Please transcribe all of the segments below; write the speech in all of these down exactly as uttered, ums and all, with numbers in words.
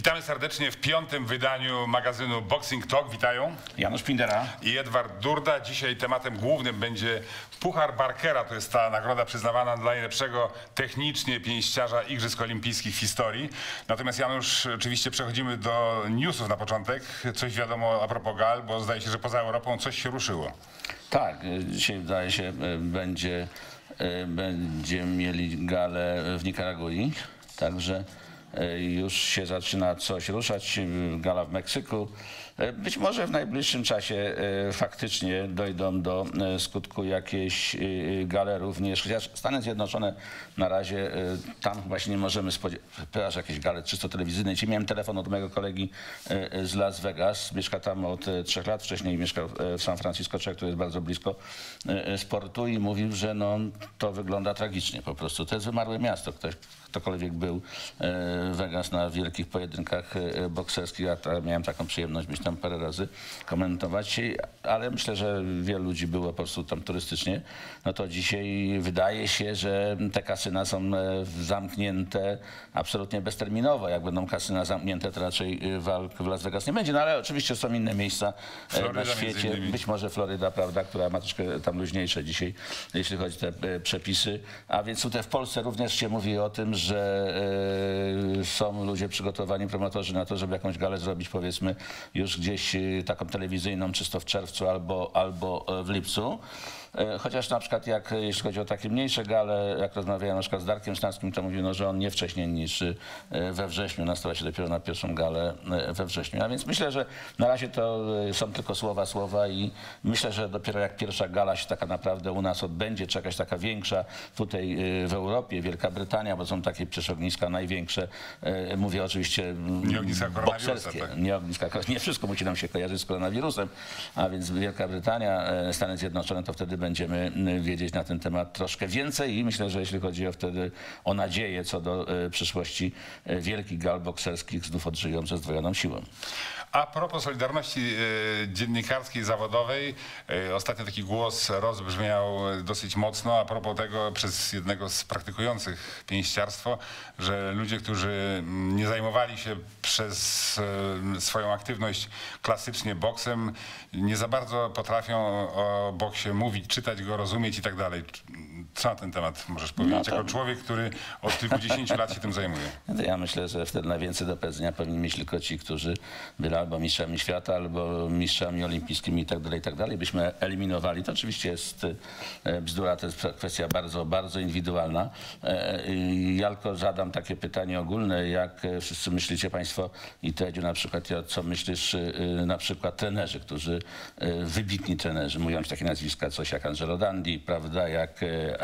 Witamy serdecznie w piątym wydaniu magazynu Boxing Talk. Witają Janusz Pindera i Edward Durda. Dzisiaj tematem głównym będzie Puchar Barkera. To jest ta nagroda przyznawana dla najlepszego technicznie pięściarza Igrzysk Olimpijskich w historii. Natomiast Janusz, oczywiście przechodzimy do newsów na początek. Coś wiadomo a propos gal, bo zdaje się, że poza Europą coś się ruszyło. Tak, dzisiaj wydaje się będzie, będziemy mieli galę w Nikaragui, także już się zaczyna coś ruszać, gala w Meksyku. Być może w najbliższym czasie faktycznie dojdą do skutku jakieś gale również, chociaż Stany Zjednoczone na razie tam chyba się nie możemy spodziewać jakieś gale czysto telewizyjnej. Dzisiaj miałem telefon od mojego kolegi z Las Vegas, mieszka tam od trzech lat, wcześniej mieszkał w San Francisco, człowiek, który jest bardzo blisko sportu i mówił, że no, to wygląda tragicznie po prostu. To jest wymarłe miasto. Ktoś, ktokolwiek był w Vegas na wielkich pojedynkach bokserskich, ja miałem taką przyjemność być tam parę razy, komentować, ale myślę, że wielu ludzi było po prostu tam turystycznie. No to dzisiaj wydaje się, że te kasyna są zamknięte absolutnie bezterminowo. Jak będą kasyna zamknięte, to raczej walk w Las Vegas nie będzie. No ale oczywiście są inne miejsca Floryda na świecie. Być może Floryda, prawda, która ma troszkę tam luźniejsze dzisiaj, jeśli chodzi o te przepisy. A więc tutaj w Polsce również się mówi o tym, że y, są ludzie przygotowani, promotorzy na to, żeby jakąś galę zrobić, powiedzmy, już gdzieś taką telewizyjną, czysto w czerwcu albo, albo w lipcu. Chociaż na przykład jak, jeśli chodzi o takie mniejsze gale, jak rozmawiałem na przykład z Darkiem Sztarskim, to mówił, no, że on nie wcześniej niż we wrześniu, nastawia się dopiero na pierwszą galę we wrześniu. A więc myślę, że na razie to są tylko słowa, słowa i myślę, że dopiero jak pierwsza gala się taka naprawdę u nas odbędzie, czy jakaś taka większa tutaj w Europie, Wielka Brytania, bo są takie przecież ogniska największe, mówię oczywiście nie ogniska bokserskie, tak. nie ogniska, nie wszystko musi nam się kojarzyć z koronawirusem, a więc Wielka Brytania, Stany Zjednoczone, to wtedy będziemy wiedzieć na ten temat troszkę więcej i myślę, że jeśli chodzi o wtedy o nadzieję co do y, przyszłości y, wielkich gal bokserskich znów odżyją ze zdwojoną siłą. A propos solidarności y, dziennikarskiej, zawodowej, y, ostatnio taki głos rozbrzmiał dosyć mocno a propos tego przez jednego z praktykujących pięściarstwo, że ludzie, którzy nie zajmowali się przez y, swoją aktywność klasycznie boksem, nie za bardzo potrafią o boksie mówić, czytać go, rozumieć i tak dalej. Co na ten temat możesz powiedzieć, no to... jako człowiek, który od kilkudziesięciu lat się tym zajmuje? Ja myślę, że wtedy najwięcej do powiedzenia powinni mieć tylko ci, którzy byli albo mistrzami świata, albo mistrzami olimpijskimi i tak dalej, i tak dalej. Byśmy eliminowali. To oczywiście jest bzdura, to jest kwestia bardzo, bardzo indywidualna. Ja tylko zadam takie pytanie ogólne, jak wszyscy myślicie państwo i Tedziu na przykład, co myślisz na przykład trenerzy, którzy, wybitni trenerzy, mówiąc takie nazwiska, coś jak Angelo Dandi, prawda, jak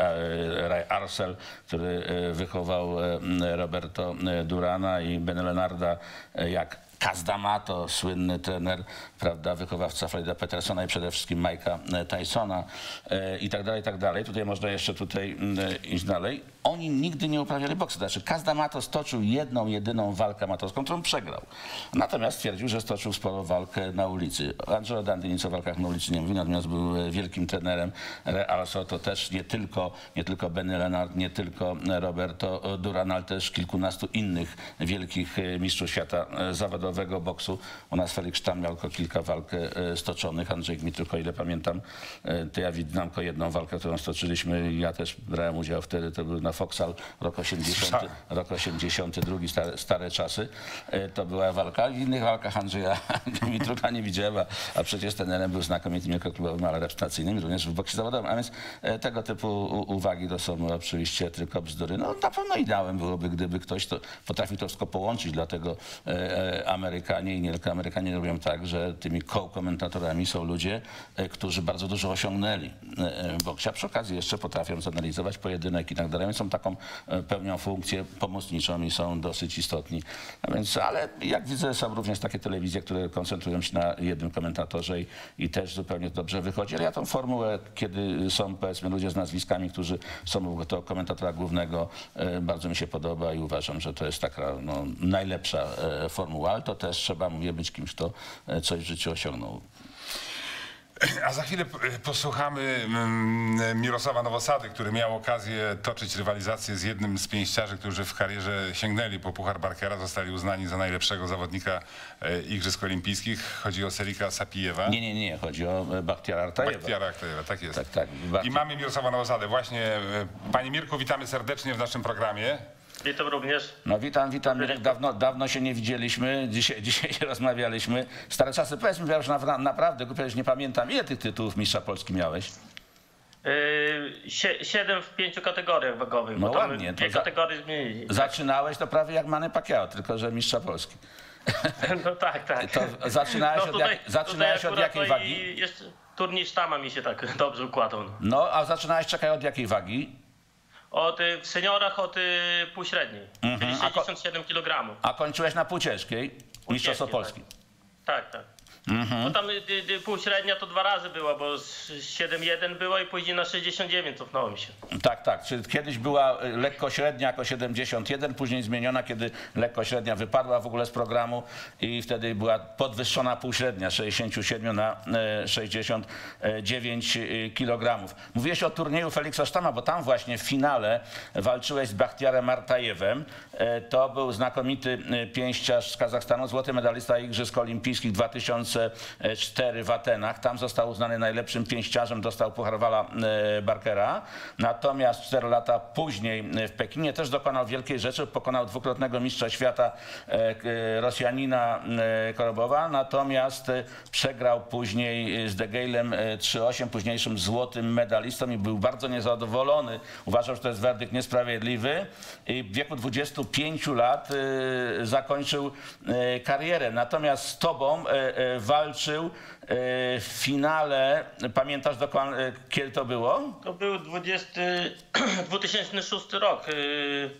Ray Arcel, który wychował Roberto Durana i Ben Lenarda, jak Kaz D'Amato, słynny trener, prawda, wychowawca Floyda Petersona i przede wszystkim Mike'a Tysona e, i tak dalej, i tak dalej. Tutaj można jeszcze tutaj e, iść dalej. Oni nigdy nie uprawiali boksu. Znaczy Kaz D'Amato stoczył jedną, jedyną walkę amatorską, którą przegrał. Natomiast twierdził, że stoczył sporo walkę na ulicy. Angelo Dandi nic o walkach na ulicy nie mówi, natomiast był wielkim trenerem. Realso to też nie tylko, nie tylko Benny Lenard, nie tylko Roberto Duran, ale też kilkunastu innych wielkich mistrzów świata zawodowego boksu. U nas Felix Stam miał tylko kilka walk stoczonych. Andrzej Gmitruk, o ile pamiętam, to ja znam tylko jedną walkę, którą stoczyliśmy. Ja też brałem udział wtedy, to był na Foksal, rok osiemdziesiąty, rok osiemdziesiąty drugi, stare, stare czasy. To była walka. W innych walkach Andrzeja Gmitruka nie widziałem, a, a przecież trenerem był znakomitym jako klubowym, ale reprezentacyjnym, również w boksie zawodowym. A więc tego typu uwagi to są oczywiście tylko bzdury. No na pewno ideałem byłoby, gdyby ktoś to potrafił to wszystko połączyć, dlatego Amerykanie i nie tylko Amerykanie robią tak, że tymi co-komentatorami są ludzie, którzy bardzo dużo osiągnęli w boksie, a przy okazji jeszcze potrafią zanalizować pojedynek i tak dalej. Są taką, pełnią funkcję pomocniczą i są dosyć istotni. A więc, ale jak widzę, są również takie telewizje, które koncentrują się na jednym komentatorze i, i też zupełnie dobrze wychodzi. Ale ja tą formułę, kiedy są powiedzmy ludzie z nazwiskami, którzy są do komentatora głównego, bardzo mi się podoba i uważam, że to jest taka no, najlepsza formuła, ale to też trzeba, mówię, być kimś, kto coś w życiu osiągnął. A za chwilę posłuchamy mm, Mirosława Nowosady, który miał okazję toczyć rywalizację z jednym z pięściarzy, którzy w karierze sięgnęli po Puchar Barkera, zostali uznani za najlepszego zawodnika e, Igrzysk Olimpijskich. Chodzi o Serika Sapijewa. Nie, nie, nie, chodzi o Bakhtiara Artajewa. Bakhtiara Artajewa, tak jest. Tak, tak. I mamy Mirosława Nowosadę. Właśnie, e, Panie Mirku, witamy serdecznie w naszym programie. Witam również. No witam, witam Mirek. Dawno, dawno się nie widzieliśmy, dzisiaj, dzisiaj rozmawialiśmy. Stare czasy, powiedz mi, ja już na, naprawdę, głupio, już nie pamiętam, ile tych tytułów mistrza Polski miałeś? Yy, sie, siedem w pięciu kategoriach wagowych. No bo tam ładnie, to dwie za- kategorie zmienili. Zaczynałeś to prawie jak Manny Pacquiao, tylko że mistrza Polski. No tak, tak. To zaczynałeś od jak- zaczynałeś od akurat jakiej to wagi? I jeszcze turniej sztama mi się tak dobrze układał. No. No, a zaczynałeś, czekaj, od jakiej wagi? Od, y, w seniorach od y, półśredniej, Mhm. czyli A ko- sześćdziesiąt siedem kilogramów. A kończyłeś na półciężkiej, mistrzostwo tak. Polski. Tak, tak. Mhm. No tam y, y, półśrednia to dwa razy była, bo z siedem jeden było i później na sześćdziesiąt dziewięć cofnąłem się. Tak, tak. Czyli kiedyś była y, lekko średnia jako siedemdziesiąt jeden, później zmieniona, kiedy lekko średnia wypadła w ogóle z programu i wtedy była podwyższona półśrednia z sześćdziesiąt siedem na e, sześćdziesiąt dziewięć kilogramów. Mówiłeś o turnieju Feliksa Sztama, bo tam właśnie w finale walczyłeś z Bakhtiarem Artajewem. E, To był znakomity e, pięściarz z Kazachstanu, złoty medalista Igrzysk Olimpijskich dwa tysiące cztery w Atenach. Tam został uznany najlepszym pięściarzem, dostał Puchar Walla e, Barkera. Natomiast cztery lata później e, w Pekinie też dokonał wielkiej rzeczy, pokonał dwukrotnego mistrza świata e, k- Rosjanina e, Korobowa, natomiast e, przegrał później z Degeilem e, trzy osiem, późniejszym złotym medalistą i był bardzo niezadowolony. Uważał, że to jest werdykt niesprawiedliwy i w wieku dwudziestu pięciu lat e, zakończył e, karierę. Natomiast z tobą e, e, walczył e, w finale, pamiętasz dokładnie, kiedy to było? To był dwudziesty, dwa tysiące szósty rok. yy,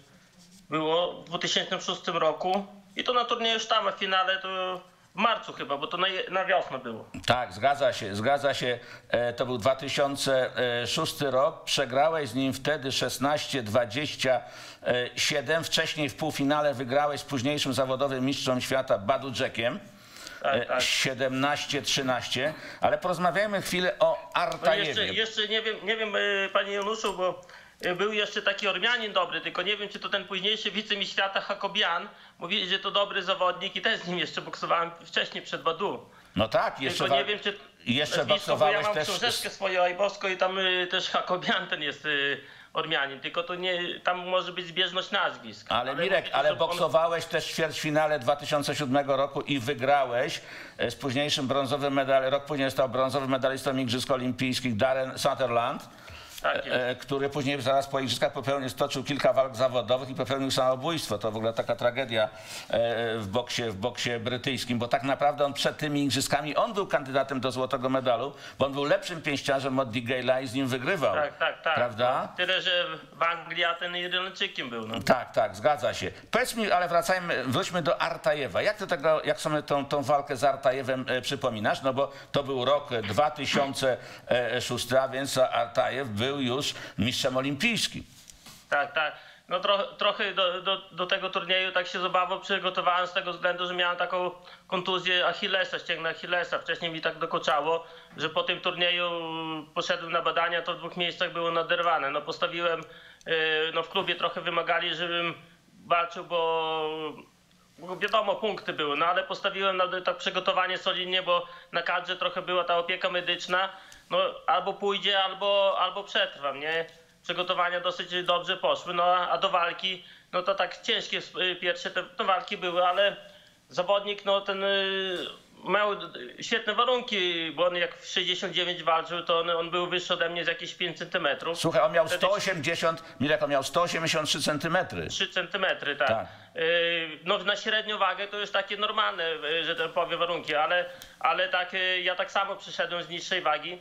Było w dwa tysiące szóstym roku i to na turnieju sztama w finale to w marcu chyba, bo to na, je- na wiosnę było. Tak, zgadza się, zgadza się. E, To był dwa tysiące szósty rok. Przegrałeś z nim wtedy szesnaście dwadzieścia siedem. Wcześniej w półfinale wygrałeś z późniejszym zawodowym mistrzem świata Badudżekiem. Tak, tak. siedemnaście trzynaście. Ale porozmawiajmy chwilę o No Artajewie. jeszcze, jeszcze nie wiem, nie wiem yy, panie Januszu, bo yy, był jeszcze taki Ormianin dobry, tylko nie wiem, czy to ten późniejszy wicemistrz świata Hakobian. Mówili, że to dobry zawodnik i też z nim jeszcze boksowałem wcześniej przed Badu. No tak, jeszcze, Tylko wa- nie wiem, czy jeszcze nazwisko, bo ja boksowałeś mam też... książeczkę swoją Ajbowską i tam y, też Hakobian ten jest y, Ormianin, tylko to nie, tam może być zbieżność nazwisk. Ale Mirek, mówili, ale że on- boksowałeś też w ćwierćfinale dwa tysiące siódmego roku i wygrałeś e, z późniejszym brązowym medalem, rok później został brązowym medalistą Igrzysk Olimpijskich Darren Sutherland, Tak jest. e, który później zaraz po Igrzyskach popełnił, stoczył kilka walk zawodowych i popełnił samobójstwo. To w ogóle taka tragedia e, w boksie, w boksie brytyjskim, bo tak naprawdę on przed tymi Igrzyskami, on był kandydatem do złotego medalu, bo on był lepszym pięściarzem od Degeila i z nim wygrywał. Tak, tak, tak. Prawda? No, tyle, że w Anglii a ten Irlandczykiem był. No. Tak, tak, zgadza się. Powiedz mi, ale wracajmy, wróćmy do Artajewa. Jak ty tego, jak sobie tą, tą walkę z Artajewem e, przypominasz? No bo to był rok dwa tysiące szósty, a więc Artajew był już mistrzem olimpijskim. Tak, tak. No tro, trochę do, do, do tego turnieju tak się z obawą przygotowałem z tego względu, że miałem taką kontuzję Achillesa, ścięgna Achillesa. Wcześniej mi tak dokuczało, że po tym turnieju poszedłem na badania, to w dwóch miejscach było naderwane. No postawiłem, yy, no w klubie trochę wymagali, żebym walczył, bo bo wiadomo, punkty były, no ale postawiłem na tak przygotowanie solidnie, bo na kadrze trochę była ta opieka medyczna. No albo pójdzie, albo, albo przetrwam, nie? Przygotowania dosyć dobrze poszły, no a do walki, no to tak ciężkie y, pierwsze te, te walki były, ale zawodnik, no ten y, miał świetne warunki, bo on jak w sześćdziesiąt dziewięć walczył, to on, on był wyższy ode mnie z jakieś pięć centymetrów. Słuchaj, on miał Wtedy sto osiemdziesiąt, Mirek, on miał sto osiemdziesiąt trzy centymetry. trzy centymetry, tak. Tak. Yy, No na średnią wagę to już takie normalne, yy, że tak powiem, warunki, ale, ale tak, yy, ja tak samo przyszedłem z niższej wagi.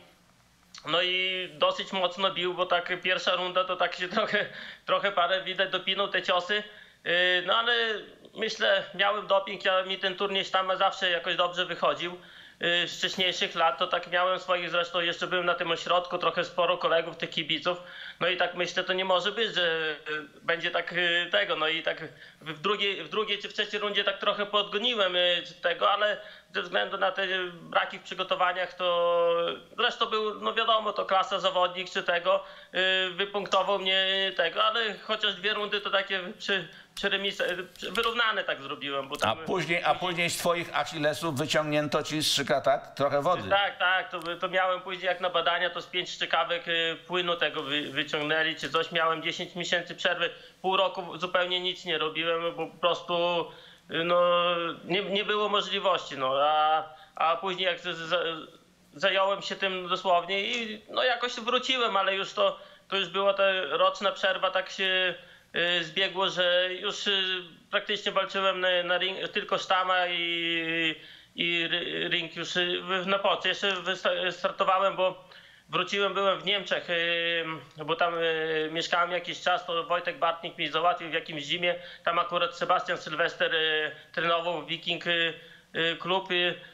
No i dosyć mocno bił, bo tak pierwsza runda to tak się trochę, trochę parę widać dopinął te ciosy. Yy, No ale myślę, miałem doping, ja mi ten turniej sztama zawsze jakoś dobrze wychodził. y, z wcześniejszych lat, to tak miałem swoich, zresztą jeszcze byłem na tym ośrodku, trochę sporo kolegów, tych kibiców, no i tak myślę, to nie może być, że y, będzie tak y, tego, no i tak w drugiej, w drugiej czy w trzeciej rundzie tak trochę podgoniłem y, tego, ale ze względu na te braki w przygotowaniach, to zresztą był, no wiadomo, to klasa zawodnik czy tego, y, wypunktował mnie tego, ale chociaż dwie rundy to takie przy, przy remisach, wyrównane tak zrobiłem. Bo tam, A później, a później z twoich achillesów wyciągnięto ci z szyka, tak? Trochę wody. Tak, tak, to, to miałem później jak na badania, to z pięć szczykawek y, płynu tego wy, wyciągnęli, czy coś, miałem dziesięć miesięcy przerwy, pół roku zupełnie nic nie robiłem, bo po prostu y, no, nie, nie było możliwości, no, a, a później jak z, z, zająłem się tym dosłownie i no jakoś wróciłem, ale już to, to już była ta roczna przerwa, tak się y, zbiegło, że już y, praktycznie walczyłem na, na ring, tylko sztama i i ring już na pocie. Jeszcze wystartowałem, bo wróciłem, byłem w Niemczech, bo tam mieszkałem jakiś czas, to Wojtek Bartnik mi załatwił w jakimś zimie. Tam akurat Sebastian Sylwester trenował Wiking klub.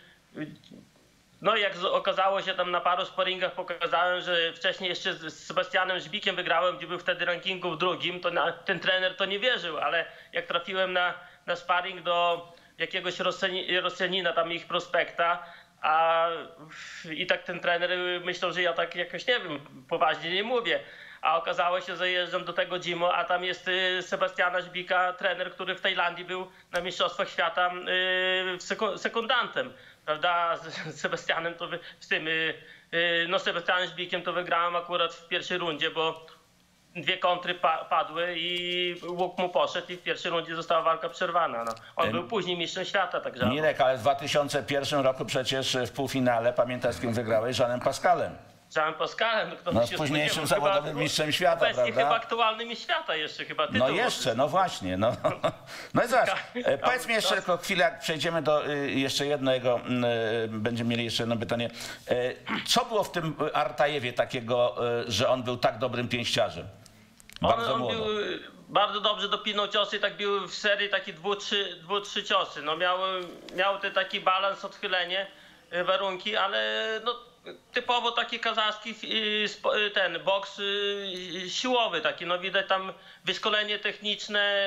No i jak okazało się, tam na paru sparingach pokazałem, że wcześniej jeszcze z Sebastianem Żbikiem wygrałem, gdzie był wtedy rankingu w drugim, to na, ten trener to nie wierzył, ale jak trafiłem na, na sparring do jakiegoś Rosjanina, tam ich prospekta, a i tak ten trener myślał, że ja tak jakoś, nie wiem, poważnie nie mówię. A okazało się, że jeżdżam do tego gymu, a tam jest Sebastiana Żbika, trener, który w Tajlandii był na Mistrzostwach Świata sekundantem, prawda? Z Sebastianem to z tym, no Sebastianem Żbikiem to wygrałem akurat w pierwszej rundzie, bo dwie kontry pa padły i łuk mu poszedł i w pierwszej rundzie została walka przerwana. No. On był później mistrzem świata, także. Mirek, ale w dwa tysiące pierwszym roku przecież w półfinale, pamiętasz, z kim wygrałeś? Żanem Pascalem. Żanem Pascalem. Kto No, by z się późniejszym spodziewał? zawodowym Chyba, mistrzem świata, obecnie prawda? chyba aktualny mistrz świata jeszcze chyba. Tytuł No jeszcze, no właśnie. No, no i zobacz, e, powiedz mi jeszcze tylko chwilę, jak przejdziemy do y, jeszcze jednego, y, będziemy mieli jeszcze jedno pytanie. Y, co było w tym Artajewie takiego, y, że on był tak dobrym pięściarzem? Bardzo on, on młodo. bił, bardzo dobrze dopinał ciosy, tak bił w serii takie dwu, trzy, dwu, trzy ciosy. No miał, miał ten taki balans, odchylenie, warunki, ale no, typowo taki kazachski ten boks siłowy taki, no widać tam wyszkolenie techniczne,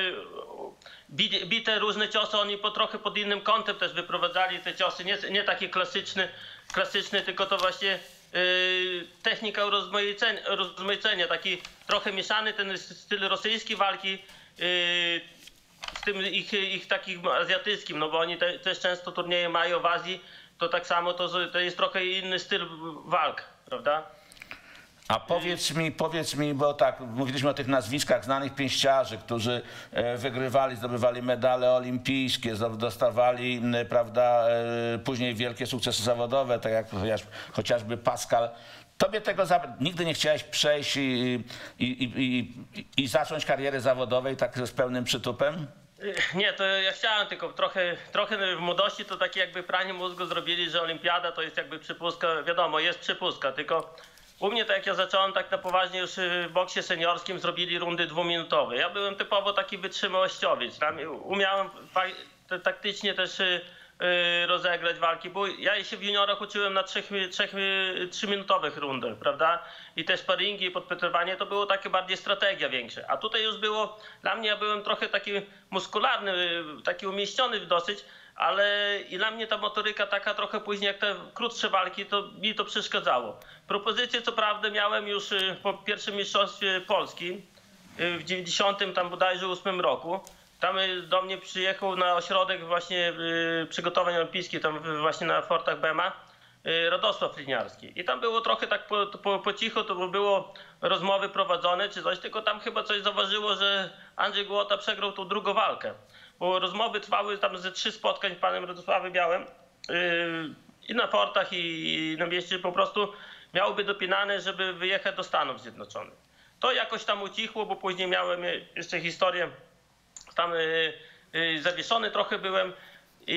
bite różne ciosy, oni po trochę pod innym kątem też wyprowadzali te ciosy, nie, nie takie klasyczne, klasyczne, tylko to właśnie Yy, technika urozmaicenia, rozmaicenia, taki trochę mieszany ten styl rosyjskiej walki yy, z tym ich, ich takim azjatyckim, no bo oni te, też często turnieje mają w Azji, to tak samo to, to jest trochę inny styl walk, prawda? A powiedz mi, powiedz mi, bo tak, mówiliśmy o tych nazwiskach znanych pięściarzy, którzy e, wygrywali, zdobywali medale olimpijskie, dostawali, prawda, e, później wielkie sukcesy zawodowe, tak jak chociażby Pascal. Tobie tego za... nigdy nie chciałeś przejść i, i, i, i, i zacząć kariery zawodowej tak z pełnym przytupem? Nie, to ja chciałem, tylko trochę, trochę w młodości to takie jakby pranie mózgu zrobili, że olimpiada to jest jakby przypustka, wiadomo, jest przypustka, tylko u mnie, tak jak ja zacząłem tak na poważnie już w boksie seniorskim, zrobili rundy dwuminutowe. Ja byłem typowo taki wytrzymałościowiec. Tam umiałem taktycznie też rozegrać walki, bo ja się w juniorach uczyłem na trzech, trzech, trzyminutowych rundach, prawda? I te sparingi i podpytywanie to było takie bardziej strategia większa. A tutaj już było, dla mnie ja byłem trochę taki muskularny, taki umieściony dosyć, ale i dla mnie ta motoryka taka trochę później, jak te krótsze walki, to mi to przeszkadzało. Propozycję co prawda miałem już po pierwszym mistrzostwie Polski w dziewięćdziesiątym tam bodajże ósmym roku. Tam do mnie przyjechał na ośrodek właśnie przygotowań olimpijskich, tam właśnie na Fortach Bema, Radosław Liniarski. I tam było trochę tak po, po, po cichu, to było rozmowy prowadzone czy coś, tylko tam chyba coś zauważyło, że Andrzej Głota przegrał tą drugą walkę. Bo rozmowy trwały tam ze trzy spotkań z panem Radosławem Białym yy, i na Fortach i, i na mieście po prostu miałoby dopinane, żeby wyjechać do Stanów Zjednoczonych. To jakoś tam ucichło, bo później miałem jeszcze historię, tam yy, yy, zawieszony trochę byłem i,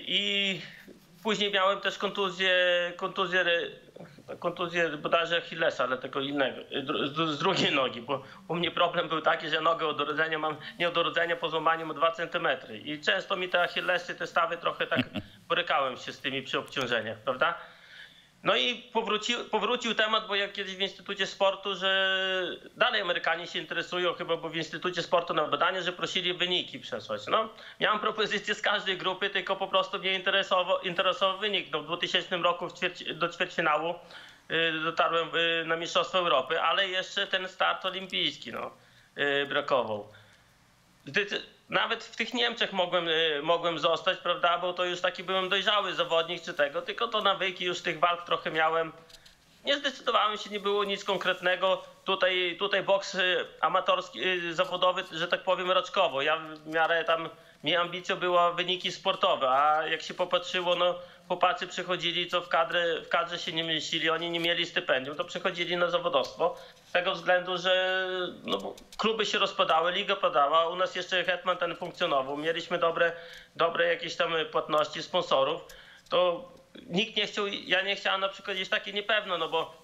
i później miałem też kontuzję, kontuzję, kontuzję bodajże Achillesa, ale tego innego, z, z drugiej nogi, bo u mnie problem był taki, że nogę od urodzenia mam, nie od urodzenia po złamaniu mam dwa centymetry i często mi te Achillesy, te stawy trochę tak borykałem się z tymi przy obciążeniach, prawda? No i powrócił, powrócił temat, bo jak kiedyś w Instytucie Sportu, że dalej Amerykanie się interesują chyba, bo w Instytucie Sportu na badanie, że prosili wyniki przesłać. No, miałem propozycję z każdej grupy, tylko po prostu mnie interesował, interesował wynik. No, w dwutysięcznym roku w ćwierć, do ćwierćfinału y, dotarłem y, na Mistrzostwa Europy, ale jeszcze ten start olimpijski no, y, brakował. Gdy, nawet w tych Niemczech mogłem, mogłem zostać, prawda, bo to już taki byłem dojrzały zawodnik czy tego, tylko to nawyki już tych walk trochę miałem. Nie zdecydowałem się, nie było nic konkretnego. Tutaj, tutaj boks amatorski, zawodowy, że tak powiem, raczkowo. Ja w miarę tam, mi ambicją była wyniki sportowe, a jak się popatrzyło, no chłopacy przychodzili, co w kadrze, w kadrze się nie mieścili, oni nie mieli stypendium, to przychodzili na zawodowstwo. Z tego względu, że no, kluby się rozpadały, liga padała, u nas jeszcze Hetman ten funkcjonował, mieliśmy dobre, dobre jakieś tam płatności sponsorów, to nikt nie chciał, ja nie chciałem na przykład gdzieś takie niepewno, no bo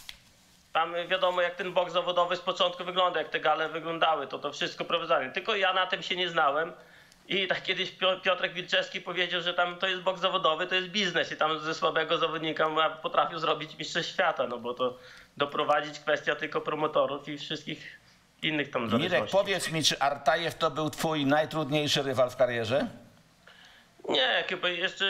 tam wiadomo jak ten boks zawodowy z początku wygląda, jak te gale wyglądały, to to wszystko prowadzone. Tylko ja na tym się nie znałem i tak kiedyś Piotrek Wilczewski powiedział, że tam to jest boks zawodowy, to jest biznes i tam ze słabego zawodnika potrafił zrobić mistrza świata, no bo to doprowadzić kwestia tylko promotorów i wszystkich innych tam zależności. Mirek, powiedz mi, czy Artajew to był twój najtrudniejszy rywal w karierze? Nie, chyba jeszcze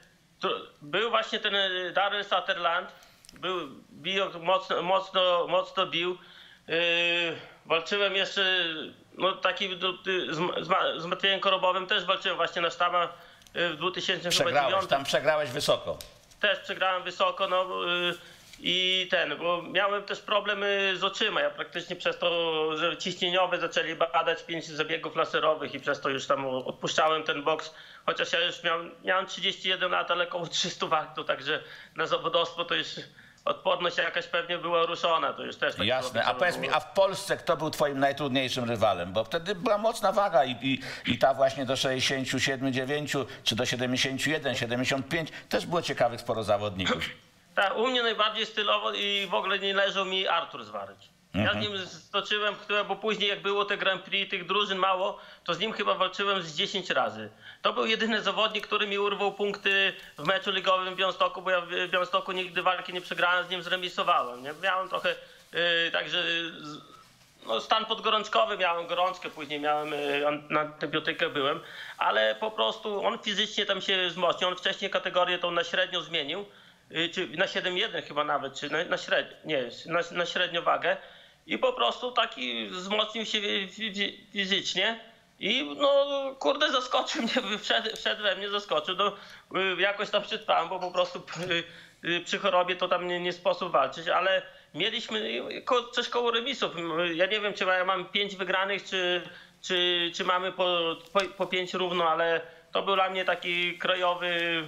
był właśnie ten Darren Sutherland, był, bił, mocno, mocno, mocno bił. Yy, walczyłem jeszcze, no taki z, z Matwiejem Korobowym też walczyłem właśnie na sztaba w dwutysięcznym Przegrałeś, tam przegrałeś wysoko. Też przegrałem wysoko, no yy, i ten, bo miałem też problemy z oczyma. Ja praktycznie przez to, że ciśnieniowe zaczęli badać pięć zabiegów laserowych i przez to już tam odpuszczałem ten boks. Chociaż ja już miałem, miałem trzydzieści jeden lat, ale około trzysta walk, także na zawodowstwo to już odporność jakaś pewnie była ruszona. To już też tak Jasne, a powiedz mi, a w Polsce kto był twoim najtrudniejszym rywalem? Bo wtedy była mocna waga i, i, i ta właśnie do sześćdziesięciu siedmiu, dziewięciu czy do siedemdziesięciu jeden, siedemdziesięciu pięciu też było ciekawych sporo zawodników. Tak, u mnie najbardziej stylowo i w ogóle nie leżał mi Artur Zwaryć. Ja z nim stoczyłem, bo później jak było te Grand Prix, tych drużyn mało, to z nim chyba walczyłem z dziesięć razy. To był jedyny zawodnik, który mi urwał punkty w meczu ligowym w Białymstoku, bo ja w Białymstoku nigdy walki nie przegrałem, z nim zremisowałem. Nie? Miałem trochę, yy, także no, stan podgorączkowy, miałem gorączkę, później miałem yy, na antybiotykę byłem, ale po prostu on fizycznie tam się wzmocnił, on wcześniej kategorię tą na średnio zmienił, yy, czy na siedem jeden chyba nawet, czy na, na średnio, nie, na, na średnią wagę. I po prostu taki wzmocnił się fizycznie i no kurde zaskoczył mnie, wszedł, wszedł we mnie, zaskoczył. No, jakoś tam przetrwałem, bo po prostu przy chorobie to tam nie, nie sposób walczyć, ale mieliśmy coś koło remisów. Ja nie wiem, czy ja mam pięć wygranych, czy, czy, czy mamy po, po, po pięć równo, ale to był dla mnie taki krajowy,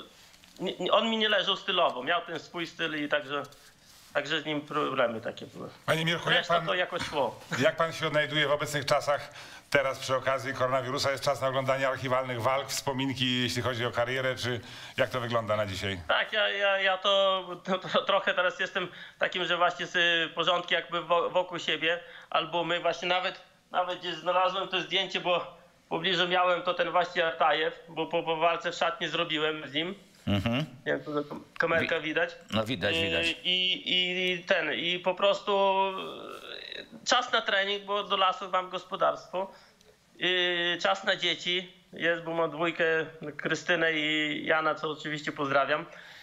on mi nie leżał stylowo, miał ten swój styl i także... Także z nim problemy takie były. Panie Mirku, jak pan, to jakoś szło. Jak pan się odnajduje w obecnych czasach? Teraz przy okazji koronawirusa jest czas na oglądanie archiwalnych walk, wspominki, jeśli chodzi o karierę, czy jak to wygląda na dzisiaj? Tak, ja, ja, ja to, to, to trochę teraz jestem takim, że właśnie z porządki jakby wokół siebie, albumy, właśnie nawet, nawet gdzie znalazłem to zdjęcie, bo w pobliżu miałem to ten właśnie Artajew, bo po, po walce w szatni zrobiłem z nim. Mhm. Jak to kamerka widać. No widać, widać. I, i ten, i po prostu czas na trening, bo do lasu mam gospodarstwo. I czas na dzieci. Jest, bo mam dwójkę, Krystynę i Jana, co oczywiście pozdrawiam.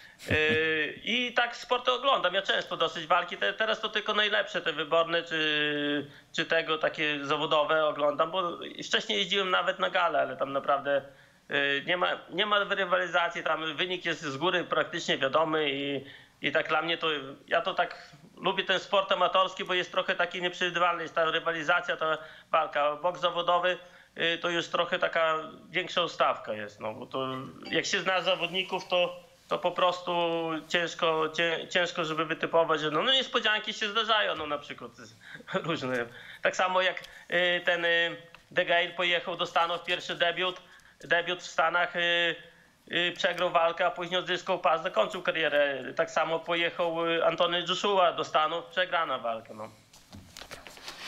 I tak sporty oglądam. Ja często dosyć walki. Te, teraz to tylko najlepsze, te wyborne, czy, czy tego takie zawodowe oglądam, bo wcześniej jeździłem nawet na gale, ale tam naprawdę Nie ma, nie ma rywalizacji, tam wynik jest z góry praktycznie wiadomy i, i tak dla mnie to, ja to tak lubię ten sport amatorski, bo jest trochę taki nieprzewidywalny, jest ta rywalizacja, ta walka. Boks zawodowy to już trochę taka większa stawka jest, no bo to jak się zna zawodników, to, to po prostu ciężko, cię, ciężko żeby wytypować, że no, no niespodzianki się zdarzają, no na przykład różne. Tak samo jak ten De Gale pojechał do Stanów, pierwszy debiut, debiut w Stanach, yy, yy, przegrał walkę, a później odzyskał pas, zakończył karierę. Tak samo pojechał Antony Joshua do Stanów, przegrana walka. No.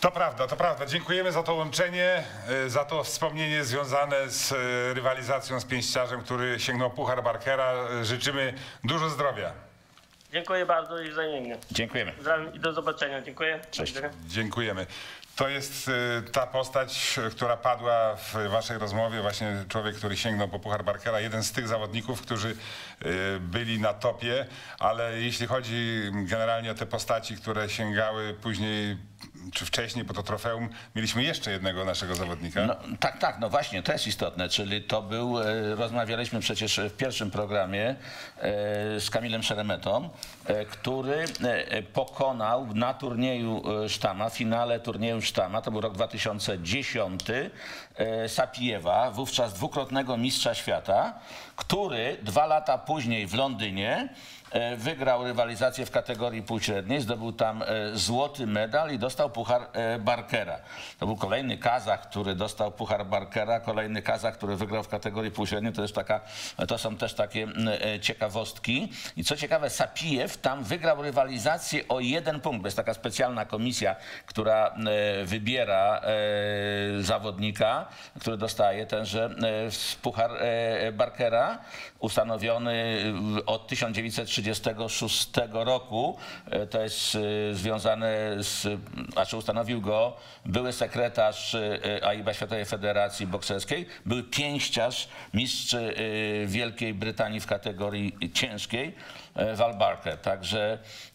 To prawda, to prawda. Dziękujemy za to łączenie, za to wspomnienie związane z rywalizacją z pięściarzem, który sięgnął Puchar Barkera. Życzymy dużo zdrowia. Dziękuję bardzo i wzajemnie. Dziękujemy. I do zobaczenia. Dziękuję. Cześć. Dziękujemy. To jest ta postać, która padła w waszej rozmowie, właśnie człowiek, który sięgnął po Puchar Barkera, jeden z tych zawodników, którzy byli na topie, ale jeśli chodzi generalnie o te postaci, które sięgały później czy wcześniej po to trofeum, mieliśmy jeszcze jednego naszego zawodnika. No, tak, tak, no właśnie, to jest istotne, czyli to był, e, rozmawialiśmy przecież w pierwszym programie e, z Kamilem Szeremetą, e, który e, pokonał na turnieju Sztama, w finale turnieju Sztama, to był rok dwa tysiące dziesiąty, e, Sapijewa, wówczas dwukrotnego mistrza świata, który dwa lata później w Londynie wygrał rywalizację w kategorii półśredniej, zdobył tam złoty medal i dostał Puchar Barkera. To był kolejny Kazach, który dostał Puchar Barkera, kolejny Kazach, który wygrał w kategorii półśredniej. To, jest taka, to są też takie ciekawostki. I co ciekawe, Sapijew tam wygrał rywalizację o jeden punkt. To jest taka specjalna komisja, która wybiera zawodnika, który dostaje tenże Puchar Barkera, ustanowiony od tysiąc dziewięćset trzydziestego szóstego roku. To jest związane z, znaczy ustanowił go były sekretarz A I B A Światowej Federacji Bokserskiej, były pięściarz, mistrz Wielkiej Brytanii w kategorii ciężkiej, Val Barker. Także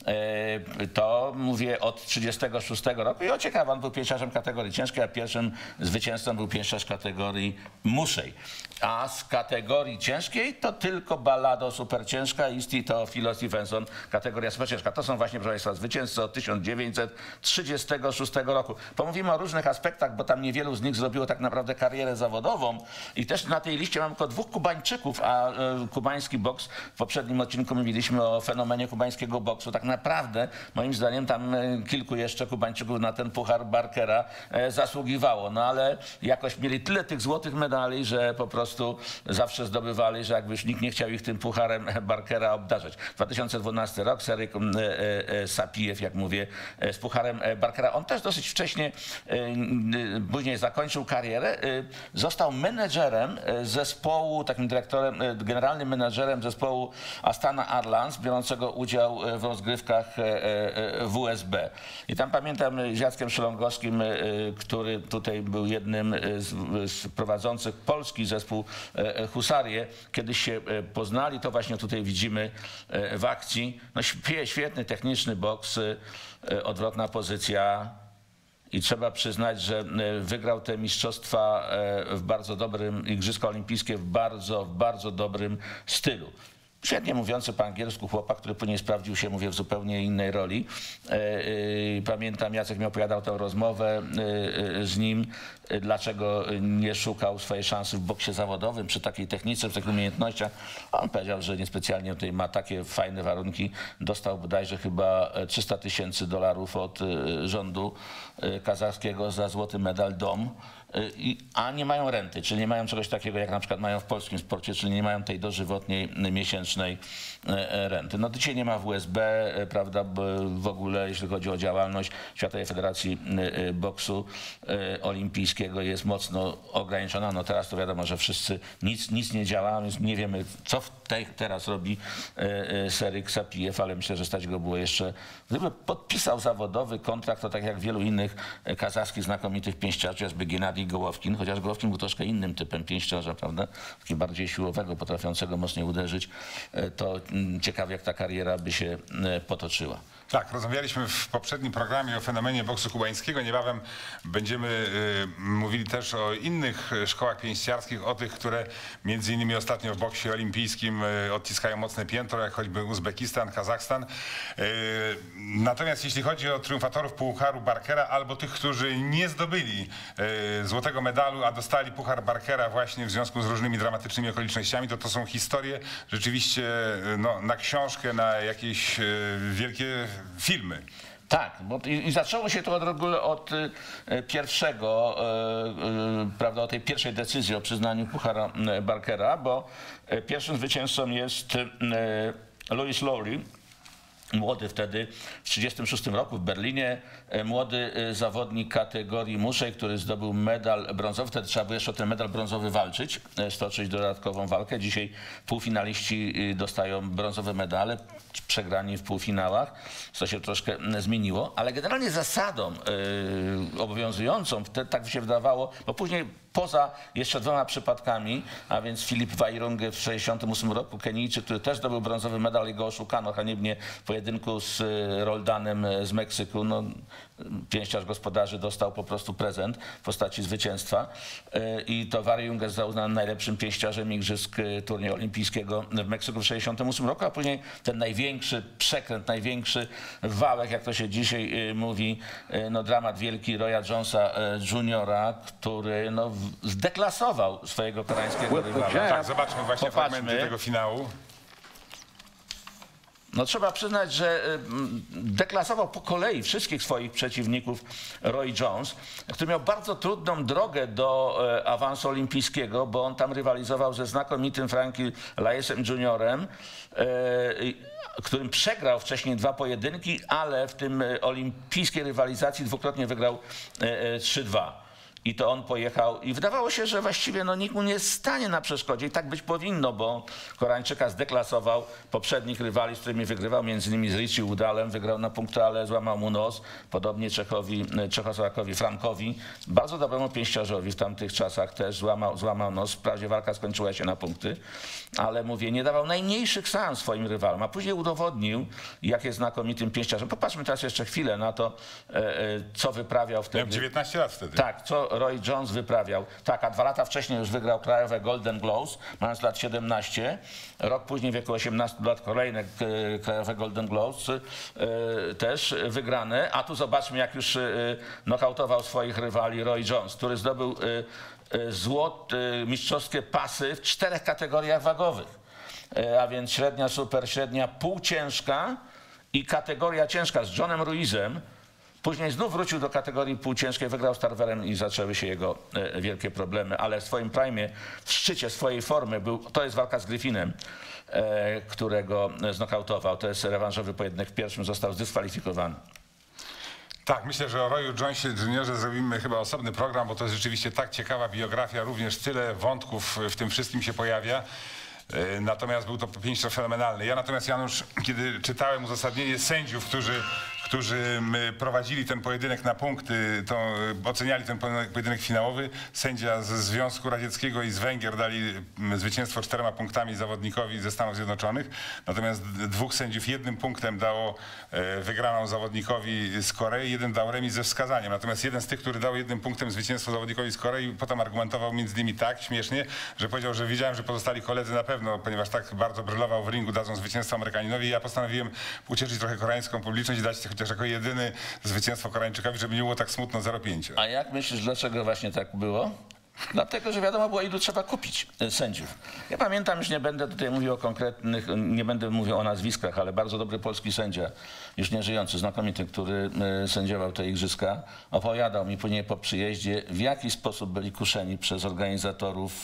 to mówię od trzydziestego szóstego roku. I o ciekawe, on był pięściarzem kategorii ciężkiej, a pierwszym zwycięzcą był pięściarz kategorii muszej. A z kategorii ciężkiej to tylko Ballado superciężka i Teofilo Stevenson kategoria superciężka. To są właśnie, proszę Państwa, zwycięzcy od tysiąc dziewięćset trzydziestego szóstego roku. Pomówimy o różnych aspektach, bo tam niewielu z nich zrobiło tak naprawdę karierę zawodową. I też na tej liście mam tylko dwóch Kubańczyków, a e, kubański boks, w poprzednim odcinku mówiliśmy o fenomenie kubańskiego boksu. Tak naprawdę, moim zdaniem, tam e, kilku jeszcze Kubańczyków na ten Puchar Barkera e, zasługiwało. No ale jakoś mieli tyle tych złotych medali, że po prostu zawsze zdobywali, że jakby już nikt nie chciał ich tym Pucharem Barkera obdarzać. dwa tysiące dwunasty rok, Seryk Sapijew, jak mówię, z Pucharem Barkera. On też dosyć wcześnie, później zakończył karierę. Został menedżerem zespołu, takim dyrektorem, generalnym menedżerem zespołu Astana Arlans, biorącego udział w rozgrywkach W S B. I tam pamiętam z Jackiem Szylongowskim, który tutaj był jednym z, z prowadzących polski zespół Husarię, kiedyś się poznali, to właśnie tutaj widzimy w akcji. No, świetny, techniczny boks, odwrotna pozycja i trzeba przyznać, że wygrał te mistrzostwa w bardzo dobrym, Igrzyska Olimpijskie w bardzo, w bardzo dobrym stylu. Świetnie mówiący po angielsku chłopak, który później sprawdził się, mówię, w zupełnie innej roli. Pamiętam, Jacek mi opowiadał tę rozmowę z nim, dlaczego nie szukał swojej szansy w boksie zawodowym przy takiej technice, przy takich umiejętnościach. On powiedział, że niespecjalnie tutaj ma takie fajne warunki. Dostał bodajże chyba trzysta tysięcy dolarów od rządu kazachskiego za złoty medal dom. A nie mają renty, czyli nie mają czegoś takiego, jak na przykład mają w polskim sporcie, czyli nie mają tej dożywotniej miesięcznej renty. No dzisiaj nie ma W S B, prawda, w ogóle jeśli chodzi o działalność Światowej Federacji Boksu Olimpijskiego jest mocno ograniczona. No teraz to wiadomo, że wszyscy nic, nic nie działa, więc nie wiemy, co w tej, teraz robi Seryk Sapijew, ale myślę, że stać go było jeszcze, gdyby podpisał zawodowy kontrakt, to tak jak wielu innych kazachskich znakomitych pięściarzy, chociażby Gennadij Gołowkin, chociaż Gołowkin był troszkę innym typem pięściarza, prawda? Taki bardziej siłowego, potrafiącego mocniej uderzyć. To ciekawe, jak ta kariera by się potoczyła. Tak, rozmawialiśmy w poprzednim programie o fenomenie boksu kubańskiego. Niebawem będziemy y, mówili też o innych szkołach pięściarskich, o tych, które między innymi ostatnio w boksie olimpijskim y, odciskają mocne piętro, jak choćby Uzbekistan, Kazachstan. Y, natomiast jeśli chodzi o triumfatorów Pucharu Barkera albo tych, którzy nie zdobyli y, złotego medalu, a dostali Puchar Barkera właśnie w związku z różnymi dramatycznymi okolicznościami, to to są historie rzeczywiście no, na książkę, na jakieś y, wielkie filmy. Tak, bo i, i zaczęło się to od, ogóle od y, pierwszego, y, y, prawda, o tej pierwszej decyzji o przyznaniu Puchara y, Barkera, bo y, pierwszym zwycięzcą jest y, Louis Lowry, Młody wtedy, w trzydziestym szóstym roku w Berlinie, młody zawodnik kategorii muszej, który zdobył medal brązowy. Wtedy trzeba było jeszcze o ten medal brązowy walczyć, stoczyć dodatkową walkę. Dzisiaj półfinaliści dostają brązowe medale, przegrani w półfinałach. To się troszkę zmieniło, ale generalnie zasadą yy, obowiązującą, wtedy tak mi się wydawało, bo później poza jeszcze dwoma przypadkami, a więc Filip Wairunge w sześćdziesiątym ósmym roku, Kenijczyk, który też zdobył brązowy medal i go oszukano haniebnie w pojedynku z Roldanem z Meksyku. No, pięściarz gospodarzy dostał po prostu prezent w postaci zwycięstwa i to Wairunge został uznany najlepszym pięściarzem igrzysk turnieju olimpijskiego w Meksyku w sześćdziesiątym ósmym roku, a później ten największy przekręt, największy wałek, jak to się dzisiaj mówi, no dramat wielki Roya Jonesa juniora, który no zdeklasował swojego koreańskiego rywala. Tak, zobaczmy właśnie Popatrzmy. fragmenty tego finału. No trzeba przyznać, że deklasował po kolei wszystkich swoich przeciwników Roy Jones, który miał bardzo trudną drogę do awansu olimpijskiego, bo on tam rywalizował ze znakomitym Frankie Lajesem juniorem, którym przegrał wcześniej dwa pojedynki, ale w tym olimpijskiej rywalizacji dwukrotnie wygrał trzy dwa. I to on pojechał i wydawało się, że właściwie no, nikt mu nie stanie na przeszkodzie i tak być powinno, bo Koreańczyka zdeklasował poprzednich rywali, z którymi wygrywał, między innymi z Richie Woodallem, wygrał na punkty, ale złamał mu nos, podobnie Czechowi, Czechosłowakowi Frankowi, bardzo dobremu pięściarzowi w tamtych czasach też złamał, złamał nos, wprawdzie walka skończyła się na punkty, ale mówię, nie dawał najmniejszych szans swoim rywalom, a później udowodnił, jak jest znakomitym pięściarzem. Popatrzmy teraz jeszcze chwilę na to, co wyprawiał wtedy. Miałem dziewiętnaście lat wtedy. Tak, co Roy Jones wyprawiał. Tak, a dwa lata wcześniej już wygrał krajowe Golden Gloves, mając lat siedemnaście. Rok później w wieku osiemnastu lat kolejne krajowe Golden Gloves e, też wygrane. A tu zobaczmy, jak już e, nokautował swoich rywali Roy Jones, który zdobył e, e, złot, e, mistrzowskie pasy w czterech kategoriach wagowych. E, a więc średnia, super średnia, półciężka i kategoria ciężka z Johnem Ruizem. Później znów wrócił do kategorii półciężkiej, wygrał z Tarverem i zaczęły się jego e, wielkie problemy, ale w swoim prime, w szczycie swojej formy był, to jest walka z Griffinem, e, którego znokautował. To jest rewanżowy pojedynek, w pierwszym został zdyskwalifikowany. Tak, myślę, że o Royu Jonesie juniorze zrobimy chyba osobny program, bo to jest rzeczywiście tak ciekawa biografia, również tyle wątków w tym wszystkim się pojawia. Natomiast był to pięściarz fenomenalny. Ja natomiast, Janusz, kiedy czytałem uzasadnienie sędziów, którzy, którzy prowadzili ten pojedynek na punkty, to oceniali ten pojedynek finałowy, sędzia ze Związku Radzieckiego i z Węgier dali zwycięstwo czterema punktami zawodnikowi ze Stanów Zjednoczonych, natomiast dwóch sędziów jednym punktem dało wygraną zawodnikowi z Korei, jeden dał remis ze wskazaniem. Natomiast jeden z tych, który dał jednym punktem zwycięstwo zawodnikowi z Korei, potem argumentował między innymi tak śmiesznie, że powiedział, że widziałem, że pozostali koledzy na pewno No, ponieważ tak bardzo brylował w ringu, dadzą zwycięstwo Amerykaninowi. Ja postanowiłem ucieszyć trochę koreańską publiczność i dać chociaż jako jedyny zwycięstwo Koreańczykowi, żeby nie było tak smutno zero pięć. A jak myślisz, dlaczego właśnie tak było? Dlatego, że wiadomo było, ilu trzeba kupić sędziów. Ja pamiętam, już nie będę tutaj mówił o konkretnych, nie będę mówił o nazwiskach, ale bardzo dobry polski sędzia, już nie żyjący, znakomity, który sędziował te igrzyska, opowiadał mi później po przyjeździe, w jaki sposób byli kuszeni przez organizatorów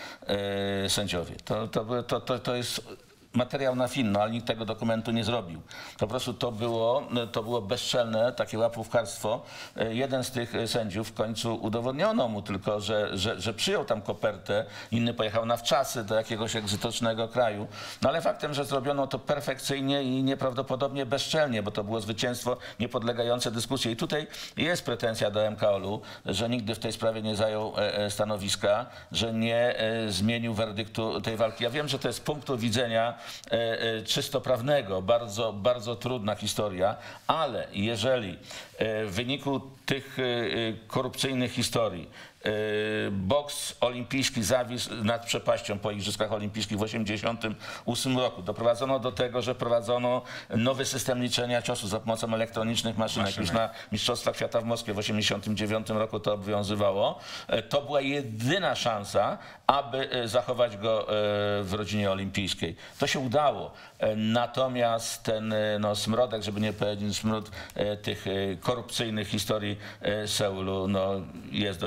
e, sędziowie. To, to, to, to, to jest materiał na film, no, ale nikt tego dokumentu nie zrobił. Po prostu to było, to było bezczelne, takie łapówkarstwo. Jeden z tych sędziów w końcu udowodniono mu tylko, że, że, że przyjął tam kopertę, inny pojechał na wczasy do jakiegoś egzotycznego kraju. No ale faktem, że zrobiono to perfekcyjnie i nieprawdopodobnie bezczelnie, bo to było zwycięstwo niepodlegające dyskusji. I tutaj jest pretensja do M K O L-u, że nigdy w tej sprawie nie zajął stanowiska, że nie zmienił werdyktu tej walki. Ja wiem, że to jest z punktu widzenia czysto prawnego, bardzo, bardzo trudna historia, ale jeżeli w wyniku tych korupcyjnych historii boks olimpijski zawisł nad przepaścią po Igrzyskach Olimpijskich w osiemdziesiątym ósmym roku. Doprowadzono do tego, że prowadzono nowy system liczenia ciosów za pomocą elektronicznych maszynek. Maszynek. Już na Mistrzostwach Świata w Moskwie w osiemdziesiątym dziewiątym roku to obowiązywało. To była jedyna szansa, aby zachować go w rodzinie olimpijskiej. To się udało. Natomiast ten no, smrodek, żeby nie powiedzieć smród tych korupcyjnych historii Seulu, no, jest do dziś.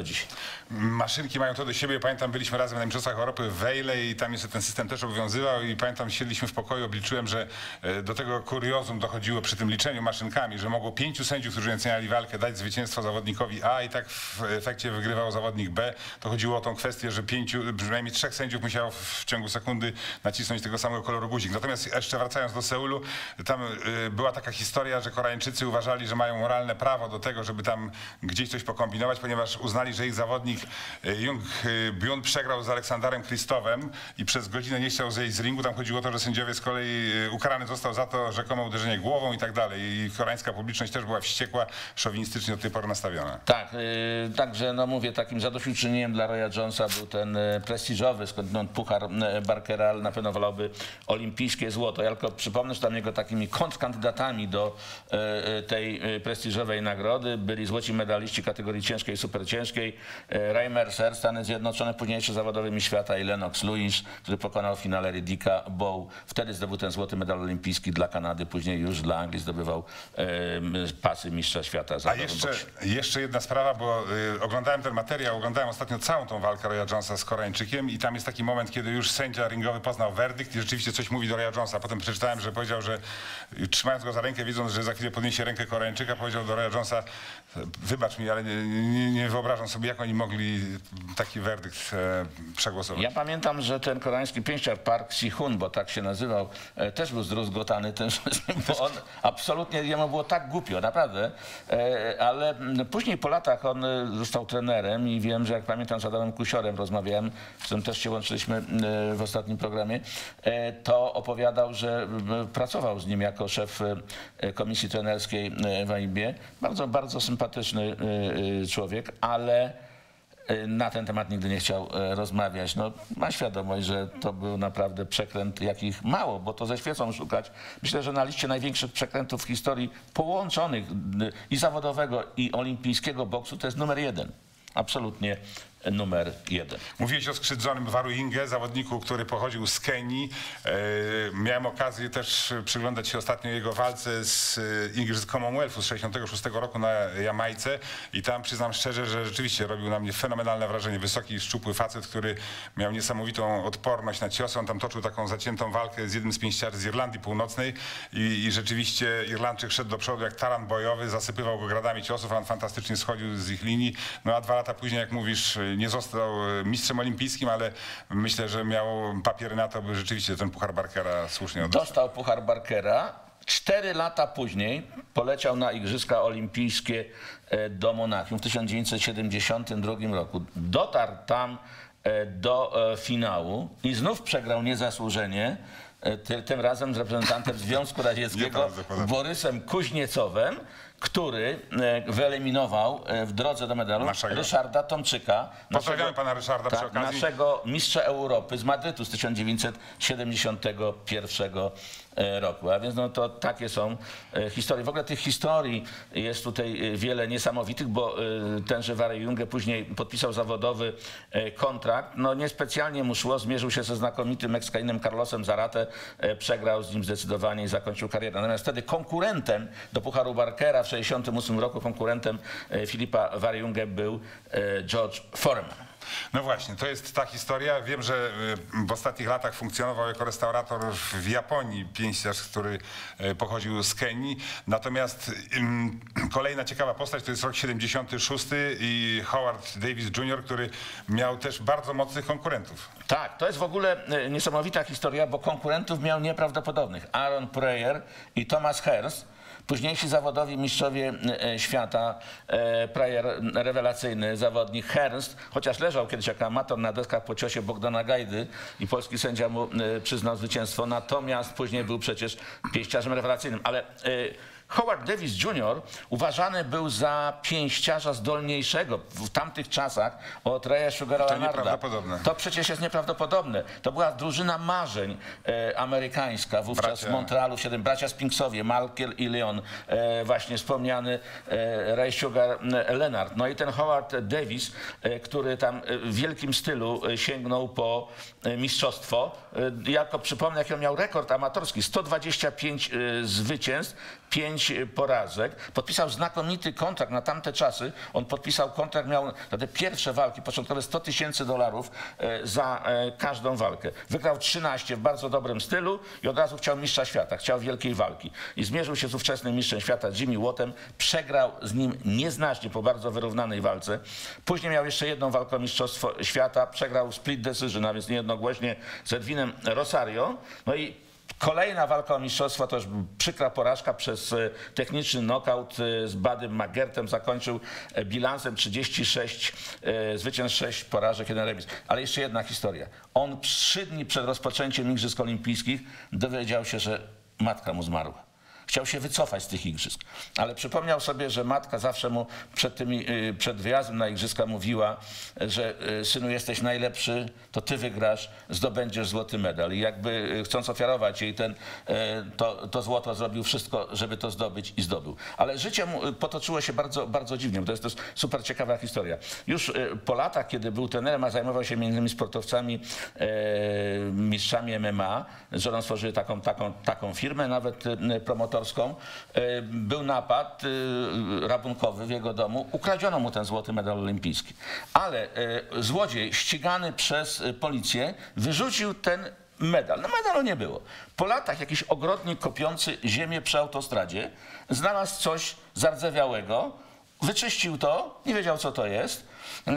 maszynki mają to do siebie. Pamiętam, byliśmy razem na Mistrzostwach Europy w Wejle i tam jeszcze ten system też obowiązywał i pamiętam, siedliśmy w pokoju, obliczyłem, że do tego kuriozum dochodziło przy tym liczeniu maszynkami, że mogło pięciu sędziów, którzy oceniali walkę, dać zwycięstwo zawodnikowi A i tak w efekcie wygrywał zawodnik B. To chodziło o tą kwestię, że pięciu, przynajmniej trzech sędziów musiało w ciągu sekundy nacisnąć tego samego koloru guzik. Natomiast jeszcze wracając do Seulu, tam była taka historia, że Koreańczycy uważali, że mają moralne prawo do tego, żeby tam gdzieś coś pokombinować, ponieważ uznali, że ich zawodnik Jung Byun przegrał z Aleksandarem Krystowem i przez godzinę nie chciał zejść z ringu. Tam chodziło o to, że sędziowie z kolei ukarany został za to rzekomo uderzenie głową i tak dalej. I koreańska publiczność też była wściekła, szowinistycznie od tej pory nastawiona. Tak, yy, także no mówię, takim zadośćuczynieniem dla Roya Jonesa był ten y, prestiżowy skądinąd puchar y, Barkera, ale na pewno wolałby olimpijskie złoto. Ja tylko przypomnę, że tam jego takimi kontrkandydatami do y, tej y, prestiżowej nagrody byli złoci medaliści kategorii ciężkiej i superciężkiej, y, Ray Mercer, Stany Zjednoczone, późniejszy zawodowy mistrz świata i Lennox Lewis, który pokonał w finale Riddicka Bowe. Wtedy zdobył ten złoty medal olimpijski dla Kanady, później już dla Anglii zdobywał y, pasy mistrza świata. A jeszcze, jeszcze jedna sprawa, bo y, oglądałem ten materiał, oglądałem ostatnio całą tą walkę Roya Jonesa z Koreańczykiem i tam jest taki moment, kiedy już sędzia ringowy poznał werdykt i rzeczywiście coś mówi do Roya Jonesa. Potem przeczytałem, że powiedział, że y, trzymając go za rękę, widząc, że za chwilę podniesie rękę Koreańczyka, powiedział do Roya Jonesa: wybacz mi, ale nie, nie, nie wyobrażam sobie, jak oni mogli taki werdykt e, przegłosować. Ja pamiętam, że ten koreański pięściarz Park Si-hun, bo tak się nazywał, e, też był zdruzgotany tym, bo on absolutnie, jemu było tak głupio, naprawdę, e, ale później po latach on został trenerem i wiem, że jak pamiętam, z Adamem Kusiorem rozmawiałem, z którym też się łączyliśmy w ostatnim programie, e, to opowiadał, że pracował z nim jako szef komisji trenerskiej w A I B. Bardzo, bardzo sympatyczny człowiek, ale na ten temat nigdy nie chciał rozmawiać. No, ma świadomość, że to był naprawdę przekręt, jakich mało, bo to ze świecą szukać. Myślę, że na liście największych przekrętów w historii połączonych i zawodowego, i olimpijskiego boksu to jest numer jeden. Absolutnie numer jeden. Mówiłeś o skrzydzonym Waruingę, zawodniku, który pochodził z Kenii. E, miałem okazję też przyglądać się ostatnio jego walce z Igrzysk Commonwealthu z sześćdziesiątego szóstego roku na Jamajce i tam przyznam szczerze, że rzeczywiście robił na mnie fenomenalne wrażenie. Wysoki, szczupły facet, który miał niesamowitą odporność na ciosy. On tam toczył taką zaciętą walkę z jednym z pięściarzy z Irlandii Północnej i, i rzeczywiście Irlandczyk szedł do przodu jak taran bojowy, zasypywał go gradami ciosów, on fantastycznie schodził z ich linii. No a dwa lata później, jak mówisz, nie został mistrzem olimpijskim, ale myślę, że miał papiery na to, by rzeczywiście ten puchar Barkera słusznie oddać. Dostał puchar Barkera. Cztery lata później poleciał na Igrzyska Olimpijskie do Monachium w tysiąc dziewięćset siedemdziesiątym drugim roku. Dotarł tam do finału i znów przegrał niezasłużenie, tym razem z reprezentantem Związku Radzieckiego Borysem Kuźniecowem, który wyeliminował w drodze do medalu naszego Ryszarda Tomczyka. Pozdrawiamy naszego, pana Ryszarda przy tak, okazji. naszego mistrza Europy z Madrytu z tysiąc dziewięćset siedemdziesiątego pierwszego roku. A więc no to takie są historie. W ogóle tych historii jest tutaj wiele niesamowitych, bo tenże Waruingę później podpisał zawodowy kontrakt. No niespecjalnie mu szło, zmierzył się ze znakomitym Meksykaninem Carlosem Zarate, przegrał z nim zdecydowanie i zakończył karierę. Natomiast wtedy konkurentem do pucharu Barkera w sześćdziesiątym ósmym roku, konkurentem Filipa Waruingę był George Foreman. No właśnie, to jest ta historia. Wiem, że w ostatnich latach funkcjonował jako restaurator w Japonii pięściarz, który pochodził z Kenii. Natomiast um, kolejna ciekawa postać to jest rok siedemdziesiąty szósty i Howard Davis junior, który miał też bardzo mocnych konkurentów. Tak, to jest w ogóle niesamowita historia, bo konkurentów miał nieprawdopodobnych. Aaron Pryor i Thomas Hearst. Późniejsi zawodowi mistrzowie świata, Pryor rewelacyjny zawodnik, Hearst, chociaż leżał kiedyś jako amator na deskach po ciosie Bogdana Gajdy i polski sędzia mu przyznał zwycięstwo, natomiast później był przecież pięściarzem rewelacyjnym, ale Howard Davis junior uważany był za pięściarza zdolniejszego w tamtych czasach od Raya Sugara Leonarda. To przecież jest nieprawdopodobne. To była drużyna marzeń e, amerykańska, wówczas bracia. w Montrealu, siedem bracia Spinksowie, Malkiel i Leon, e, właśnie wspomniany e, Ray Sugar Leonard. No i ten Howard Davis, e, który tam w wielkim stylu sięgnął po e, mistrzostwo. E, jako przypomnę, jaki on miał rekord amatorski, sto dwadzieścia pięć e, zwycięstw, pięć pięć porażek. Podpisał znakomity kontrakt na tamte czasy. On podpisał kontrakt, miał na te pierwsze walki początkowe sto tysięcy dolarów za każdą walkę. Wygrał trzynaście w bardzo dobrym stylu i od razu chciał mistrza świata, chciał wielkiej walki. I zmierzył się z ówczesnym mistrzem świata Jimmy Wattem. Przegrał z nim nieznacznie po bardzo wyrównanej walce. Później miał jeszcze jedną walkę o mistrzostwo świata. Przegrał split decision, a więc niejednogłośnie z Edwinem Rosario. No i kolejna walka o mistrzostwo to już przykra porażka przez techniczny knockout z Budym McGirtem. Zakończył bilansem trzydzieści sześć zwycięstw, sześć porażek, jeden remis. Ale jeszcze jedna historia. On trzy dni przed rozpoczęciem Igrzysk Olimpijskich dowiedział się, że matka mu zmarła. Chciał się wycofać z tych igrzysk, ale przypomniał sobie, że matka zawsze mu przed, tymi, przed wyjazdem na igrzyska mówiła, że synu, jesteś najlepszy, to ty wygrasz, zdobędziesz złoty medal. I jakby chcąc ofiarować jej ten, to, to złoto, zrobił wszystko, żeby to zdobyć i zdobył. Ale życie mu potoczyło się bardzo, bardzo dziwnie, bo to jest też super ciekawa historia. Już po latach, kiedy był trenerem, a zajmował się między innymi sportowcami, mistrzami M M A, z żoną stworzyli taką, taką, taką firmę, nawet promotorską. Był napad rabunkowy w jego domu, ukradziono mu ten złoty medal olimpijski. Ale złodziej ścigany przez policję wyrzucił ten medal. No medalu nie było. Po latach jakiś ogrodnik kopiący ziemię przy autostradzie znalazł coś zardzewiałego, wyczyścił to, nie wiedział co to jest.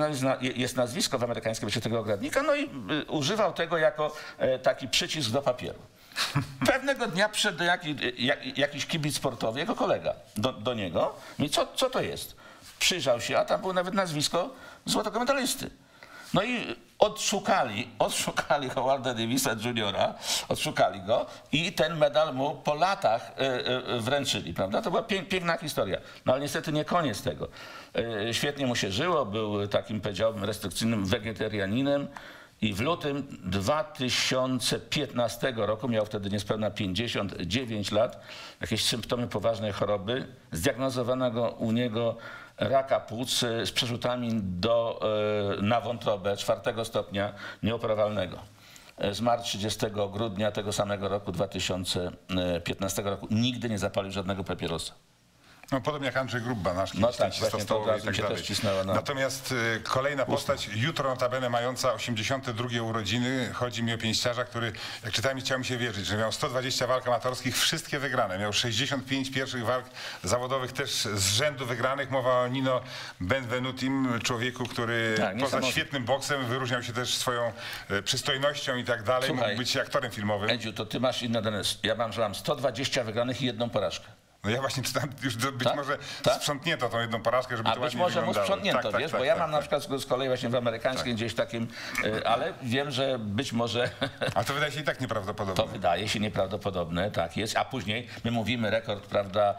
Jest nazwisko w amerykańskim wiecie, tego ogrodnika, no i używał tego jako taki przycisk do papieru. Pewnego dnia przyszedł jaki, jak, jakiś kibic sportowy, jego kolega, do, do niego. I co, co to jest? Przyjrzał się, a tam było nawet nazwisko złotego medalisty. No i odszukali, odszukali Howarda Davisa juniora, odszukali go i ten medal mu po latach y, y, wręczyli, prawda? To była pię, piękna historia. No ale niestety nie koniec tego. Y, świetnie mu się żyło, był takim, powiedziałbym, restrykcyjnym wegetarianinem. I w lutym dwa tysiące piętnastego roku, miał wtedy niespełna pięćdziesiąt dziewięć lat, jakieś symptomy poważnej choroby, zdiagnozowano u niego raka płuc z przerzutami do, na wątrobę czwartego stopnia nieoperowalnego. Zmarł trzydziestego grudnia tego samego roku, dwa tysiące piętnastego roku. Nigdy nie zapalił żadnego papierosa. No, podobnie jak Andrzej Grubba, nasz no tak, stołowy i tak się dalej. też cisnęło na... Natomiast y, kolejna postać, jutro notabene mająca osiemdziesiąte drugie urodziny, chodzi mi o pięściarza, który, jak czytałem, chciał mi się wierzyć, że miał sto dwadzieścia walk amatorskich, wszystkie wygrane. Miał sześćdziesiąt pięć pierwszych walk zawodowych też z rzędu wygranych. Mowa o Nino Benvenutim, człowieku, który tak, poza świetnym boksem wyróżniał się też swoją y, przystojnością i tak dalej. Słuchaj, mógł być aktorem filmowym. Edziu, to ty masz inne dane. Ja mam, że mam sto dwadzieścia wygranych i jedną porażkę. No ja właśnie czytam, już być tak? może tak? sprzątnięto tą jedną porażkę, żeby A to być ładnie może mu wyglądało. sprzątnięto, tak, tak, wiesz, tak, bo ja tak, mam tak. na przykład z kolei właśnie w amerykańskim tak. gdzieś takim, ale wiem, że być może... A to wydaje się i tak nieprawdopodobne. To wydaje się nieprawdopodobne, tak jest. A później my mówimy rekord, prawda,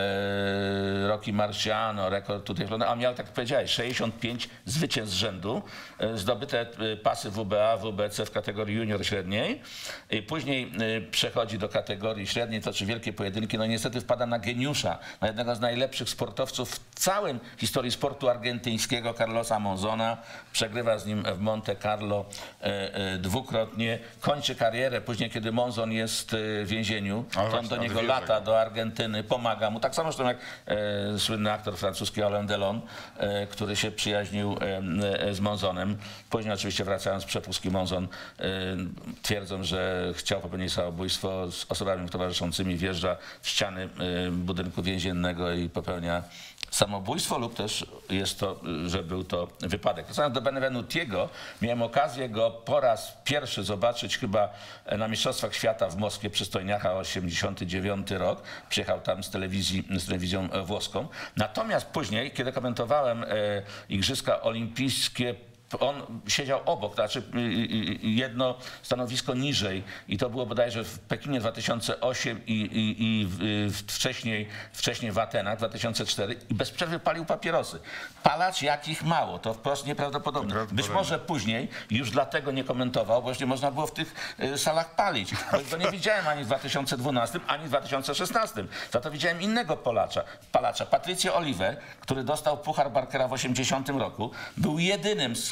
e, Rocky Marciano, rekord tutaj, a miał, tak jak powiedziałeś, sześćdziesiąt pięć zwycięstw z rzędu, e, zdobyte pasy W B A, W B C w kategorii junior średniej. I później e, przechodzi do kategorii średniej, toczy wielkie pojedynki, no niestety wpada na geniusza, na jednego z najlepszych sportowców w całym historii sportu argentyńskiego, Carlosa Monzona. Przegrywa z nim w Monte Carlo e, e, dwukrotnie. Kończy karierę później, kiedy Monzon jest w więzieniu. To on do niego lata, do Argentyny, pomaga mu. Tak samo zresztą jak e, słynny aktor francuski Alain Delon, e, który się przyjaźnił e, z Monzonem. Później oczywiście wracając z przepustki Monzon e, twierdzą, że chciał popełnić samobójstwo z osobami towarzyszącymi, wjeżdża w ściany e, budynku więziennego i popełnia samobójstwo, lub też jest to, że był to wypadek. Wracając do Benvenutiego, miałem okazję go po raz pierwszy zobaczyć chyba na Mistrzostwach Świata w Moskwie przy Stojniacha, osiemdziesiąty dziewiąty rok. Przyjechał tam z telewizji, z telewizją włoską. Natomiast później, kiedy komentowałem e, Igrzyska Olimpijskie, on siedział obok, znaczy jedno stanowisko niżej i to było bodajże w Pekinie dwa tysiące ósmym i, i, i wcześniej, wcześniej w Atenach dwa tysiące czwartym i bez przerwy palił papierosy. Palacz jakich mało, to wprost nieprawdopodobne. Być może później już dlatego nie komentował, bo już nie można było w tych salach palić. Bo go nie widziałem ani w dwa tysiące dwunastym, ani w dwa tysiące szesnastym. Za to widziałem innego Polacza, palacza, Patricio Oliver, który dostał Puchar Barkera w osiemdziesiątym roku. Był jedynym z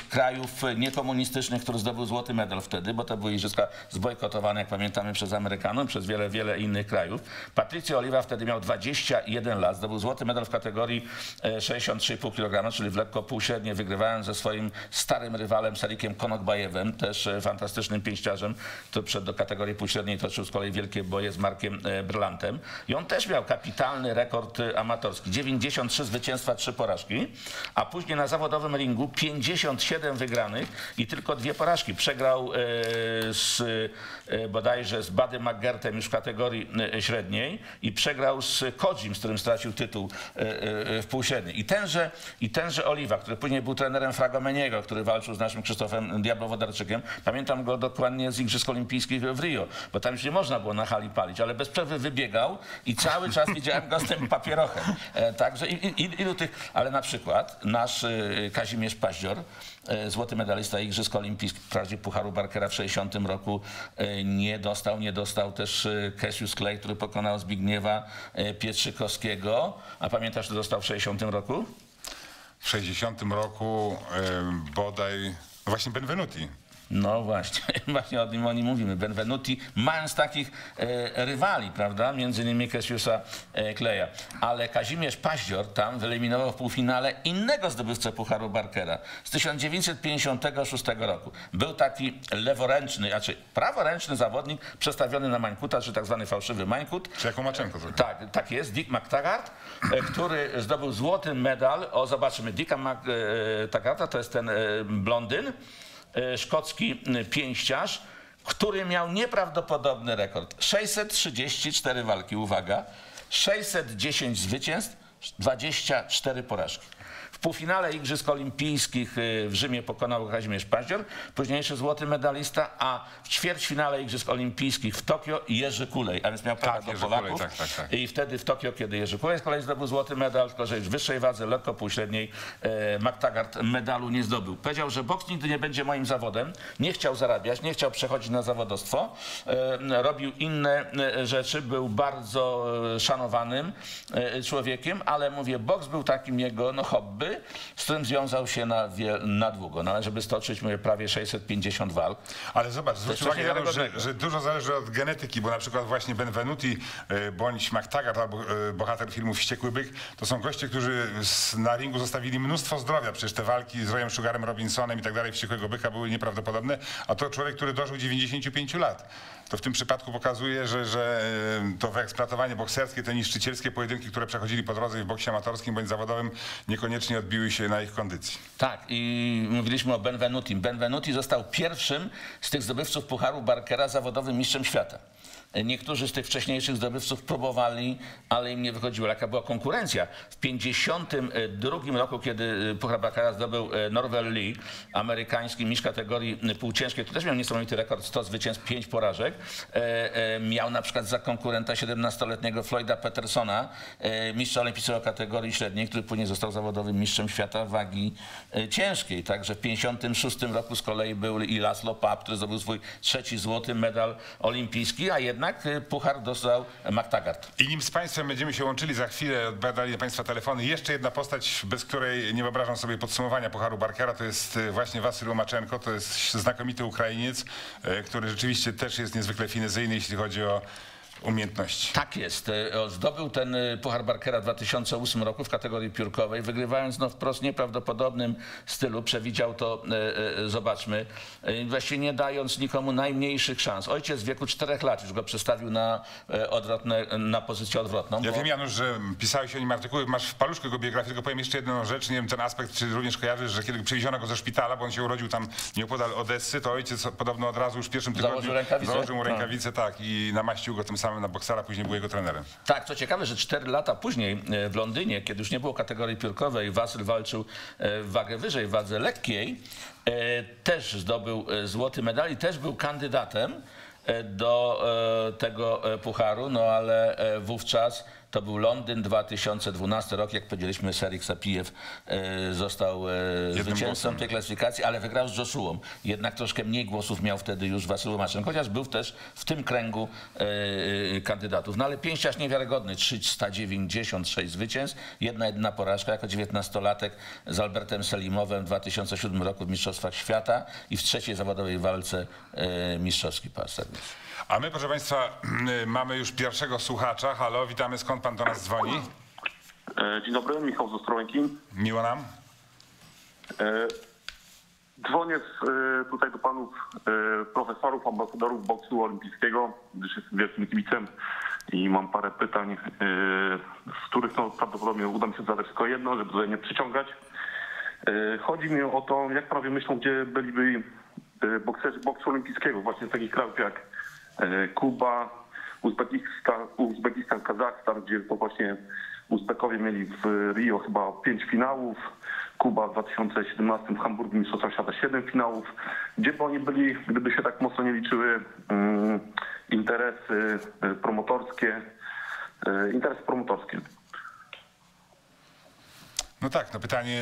tych krajów niekomunistycznych, który zdobył złoty medal wtedy, bo to były igrzyska zbojkotowane, jak pamiętamy, przez Amerykanów, przez wiele, wiele innych krajów. Patricio Oliva wtedy miał dwadzieścia jeden lat, zdobył złoty medal w kategorii sześćdziesiąt trzy i pół kilograma, czyli w lekko półśrednie, wygrywając ze swoim starym rywalem Sarikiem Konokbajewem, też fantastycznym pięściarzem, który przed do kategorii półśredniej toczył z kolei wielkie boje z Markiem Brylantem. I on też miał kapitalny rekord amatorski. dziewięćdziesiąt trzy zwycięstwa, trzy porażki, a później na zawodowym ringu pięćdziesiąt siedem wygranych i tylko dwie porażki. Przegrał e, z, e, bodajże z Buddy McGirtem już w kategorii e, średniej i przegrał z Kodzim, z którym stracił tytuł e, e, w półśredniej. I tenże, i tenże Oliva, który później był trenerem Fragomeniego, który walczył z naszym Krzysztofem Diablo-Wodarczykiem. Pamiętam go dokładnie z Igrzysk Olimpijskich w Rio, bo tam już nie można było na hali palić, ale bez przerwy wybiegał i cały czas widziałem go z tym papierochem. E, także i, i, ilu tych, ale na przykład nasz e, Kazimierz Paździor, e, złoty medalista Igrzysk Olimpijskich, wprawdzie Pucharu Barkera w sześćdziesiątym roku e, nie dostał, nie dostał też e, Cassius Clay, który pokonał Zbigniewa e, Pietrzykowskiego. A pamiętasz, kto dostał w sześćdziesiątym roku? W sześćdziesiątym roku e, bodaj, no właśnie Benvenuti. No właśnie, właśnie o nim, o nim mówimy. Benvenuti, mając takich e, rywali, prawda, między innymi Cassiusa e, Claya. Ale Kazimierz Paździor tam wyeliminował w półfinale innego zdobywcę Pucharu Barkera z tysiąc dziewięćset pięćdziesiątego szóstego roku. Był taki leworęczny, znaczy praworęczny zawodnik przestawiony na mańkuta, czy tak zwany fałszywy mańkut. Czy jak Łomaczenko trochę. Tak, tak jest, Dick McTaggart, e, który zdobył złoty medal. O, zobaczymy, Dicka McTaggarta to jest ten e, blondyn, szkocki pięściarz, który miał nieprawdopodobny rekord. sześćset trzydzieści cztery walki, uwaga, sześćset dziesięć zwycięstw, dwadzieścia cztery porażki. W półfinale Igrzysk Olimpijskich w Rzymie pokonał Kazimierz Paździor, późniejszy złoty medalista, a w ćwierćfinale Igrzysk Olimpijskich w Tokio Jerzy Kulej, a więc miał pecha do Polaków. Kulej, tak, tak, tak. I wtedy w Tokio, kiedy Jerzy Kulej z kolei zdobył złoty medal, tylko że już w wyższej wadze, lekko półśredniej, e, McTaggart medalu nie zdobył. Powiedział, że boks nigdy nie będzie moim zawodem, nie chciał zarabiać, nie chciał przechodzić na zawodowstwo, e, robił inne e, rzeczy, był bardzo e, szanowanym e, człowiekiem, ale mówię, boks był takim jego no, hobby, z którym związał się na, wie, na długo. No ale żeby stoczyć mówię, prawie sześćset pięćdziesiąt walk. Ale zobacz, zwróć uwagę, Janusz, że, że dużo zależy od genetyki, bo na przykład właśnie Benvenuti y, bądź McTaggart albo y, bohater filmu Wściekły Byk, to są goście, którzy z, na ringu zostawili mnóstwo zdrowia. Przecież te walki z Royem Sugarem Robinsonem i tak dalej Wściekłego Byka były nieprawdopodobne, a to człowiek, który dożył dziewięćdziesięciu pięciu lat. To w tym przypadku pokazuje, że, że to wyeksploatowanie bokserskie, te niszczycielskie pojedynki, które przechodzili po drodze w boksie amatorskim bądź zawodowym, niekoniecznie odbiły się na ich kondycji. Tak, i mówiliśmy o Benvenuti. Benvenuti został pierwszym z tych zdobywców Pucharu Barkera zawodowym mistrzem świata. Niektórzy z tych wcześniejszych zdobywców próbowali, ale im nie wychodziło. Jaka była konkurencja? W pięćdziesiątym drugim roku, kiedy Puchar Barkera zdobył Norwell Lee, amerykański mistrz kategorii półciężkiej, który też miał niesamowity rekord, sto zwycięstw, pięć porażek. Miał na przykład za konkurenta siedemnastoletniego Floyda Petersona, mistrza olimpijskiego kategorii średniej, który później został zawodowym mistrzem świata wagi ciężkiej. Także w pięćdziesiątym szóstym roku z kolei był i Laszlo Papp, który zdobył swój trzeci złoty medal olimpijski, a jednak puchar dostał McTaggart. I nim z Państwem będziemy się łączyli za chwilę, odbierali Państwa telefony. Jeszcze jedna postać, bez której nie wyobrażam sobie podsumowania Pucharu Barkera, to jest właśnie Wasyl Łomaczenko. To jest znakomity Ukrainiec, który rzeczywiście też jest niezwykle finezyjny, jeśli chodzi o umiejętności. Tak jest. Zdobył ten Puchar Barkera w dwa tysiące ósmym roku w kategorii piórkowej, wygrywając no, wprost nieprawdopodobnym stylu. Przewidział to, e, e, zobaczmy, e, właściwie nie dając nikomu najmniejszych szans. Ojciec w wieku czterech lat już go przestawił na, e, odwrotne, na pozycję odwrotną. Ja bo... wiem, Janusz, że pisałeś o nim artykuły, masz w paluszku jego biografię, tylko powiem jeszcze jedną rzecz, nie wiem, ten aspekt, czy również kojarzysz, że kiedy przewieziono go ze szpitala, bo on się urodził tam nieopodal Odessy, to ojciec podobno od razu już w pierwszym tygodniu Założył rękawice? założył mu rękawice, tak, i namaścił go tym samym na boksera, później był jego trenerem. Tak, co ciekawe, że cztery lata później w Londynie, kiedy już nie było kategorii piórkowej, Wasyl walczył w wagę wyżej, w wadze lekkiej, też zdobył złoty medal i też był kandydatem do tego pucharu, no ale wówczas to był Londyn, dwa tysiące dwunasty rok, jak powiedzieliśmy, Serik Sapijew e, został e, zwycięzcą głosem. tej klasyfikacji, ale wygrał z Joshuą. Jednak troszkę mniej głosów miał wtedy już Wasyl Łomaczenko, chociaż był też w tym kręgu e, kandydatów. No ale pięściarz niewiarygodny, trzysta dziewięćdziesiąt sześć zwycięstw, jedna jedyna porażka jako dziewiętnastolatek z Albertem Selimowem w dwa tysiące siódmym roku w Mistrzostwach Świata i w trzeciej zawodowej walce e, mistrzowski pas. A my, proszę Państwa, mamy już pierwszego słuchacza. Halo, witamy. Skąd Pan do nas dzwoni? Dzień dobry, Michał z Ostrołęki. Miło nam. Dzwonię z, tutaj do panów profesorów, ambasadorów boksu olimpijskiego, gdyż jestem wielkim kibicem i mam parę pytań, z których no, prawdopodobnie uda mi się zadać tylko jedno, żeby tutaj nie przyciągać. Chodzi mi o to, jak prawie myślą, gdzie byliby bokserzy boksu olimpijskiego, właśnie z takich krajów jak Kuba, Uzbekistan, Uzbekistan, Kazachstan, gdzie to właśnie Uzbekowie mieli w Rio chyba pięć finałów, Kuba w dwa tysiące siedemnastym w Hamburgu Mistrzostwa Świata siedem finałów. Gdzie by oni byli, gdyby się tak mocno nie liczyły um, interesy promotorskie, um, interesy promotorskie? No tak, no pytanie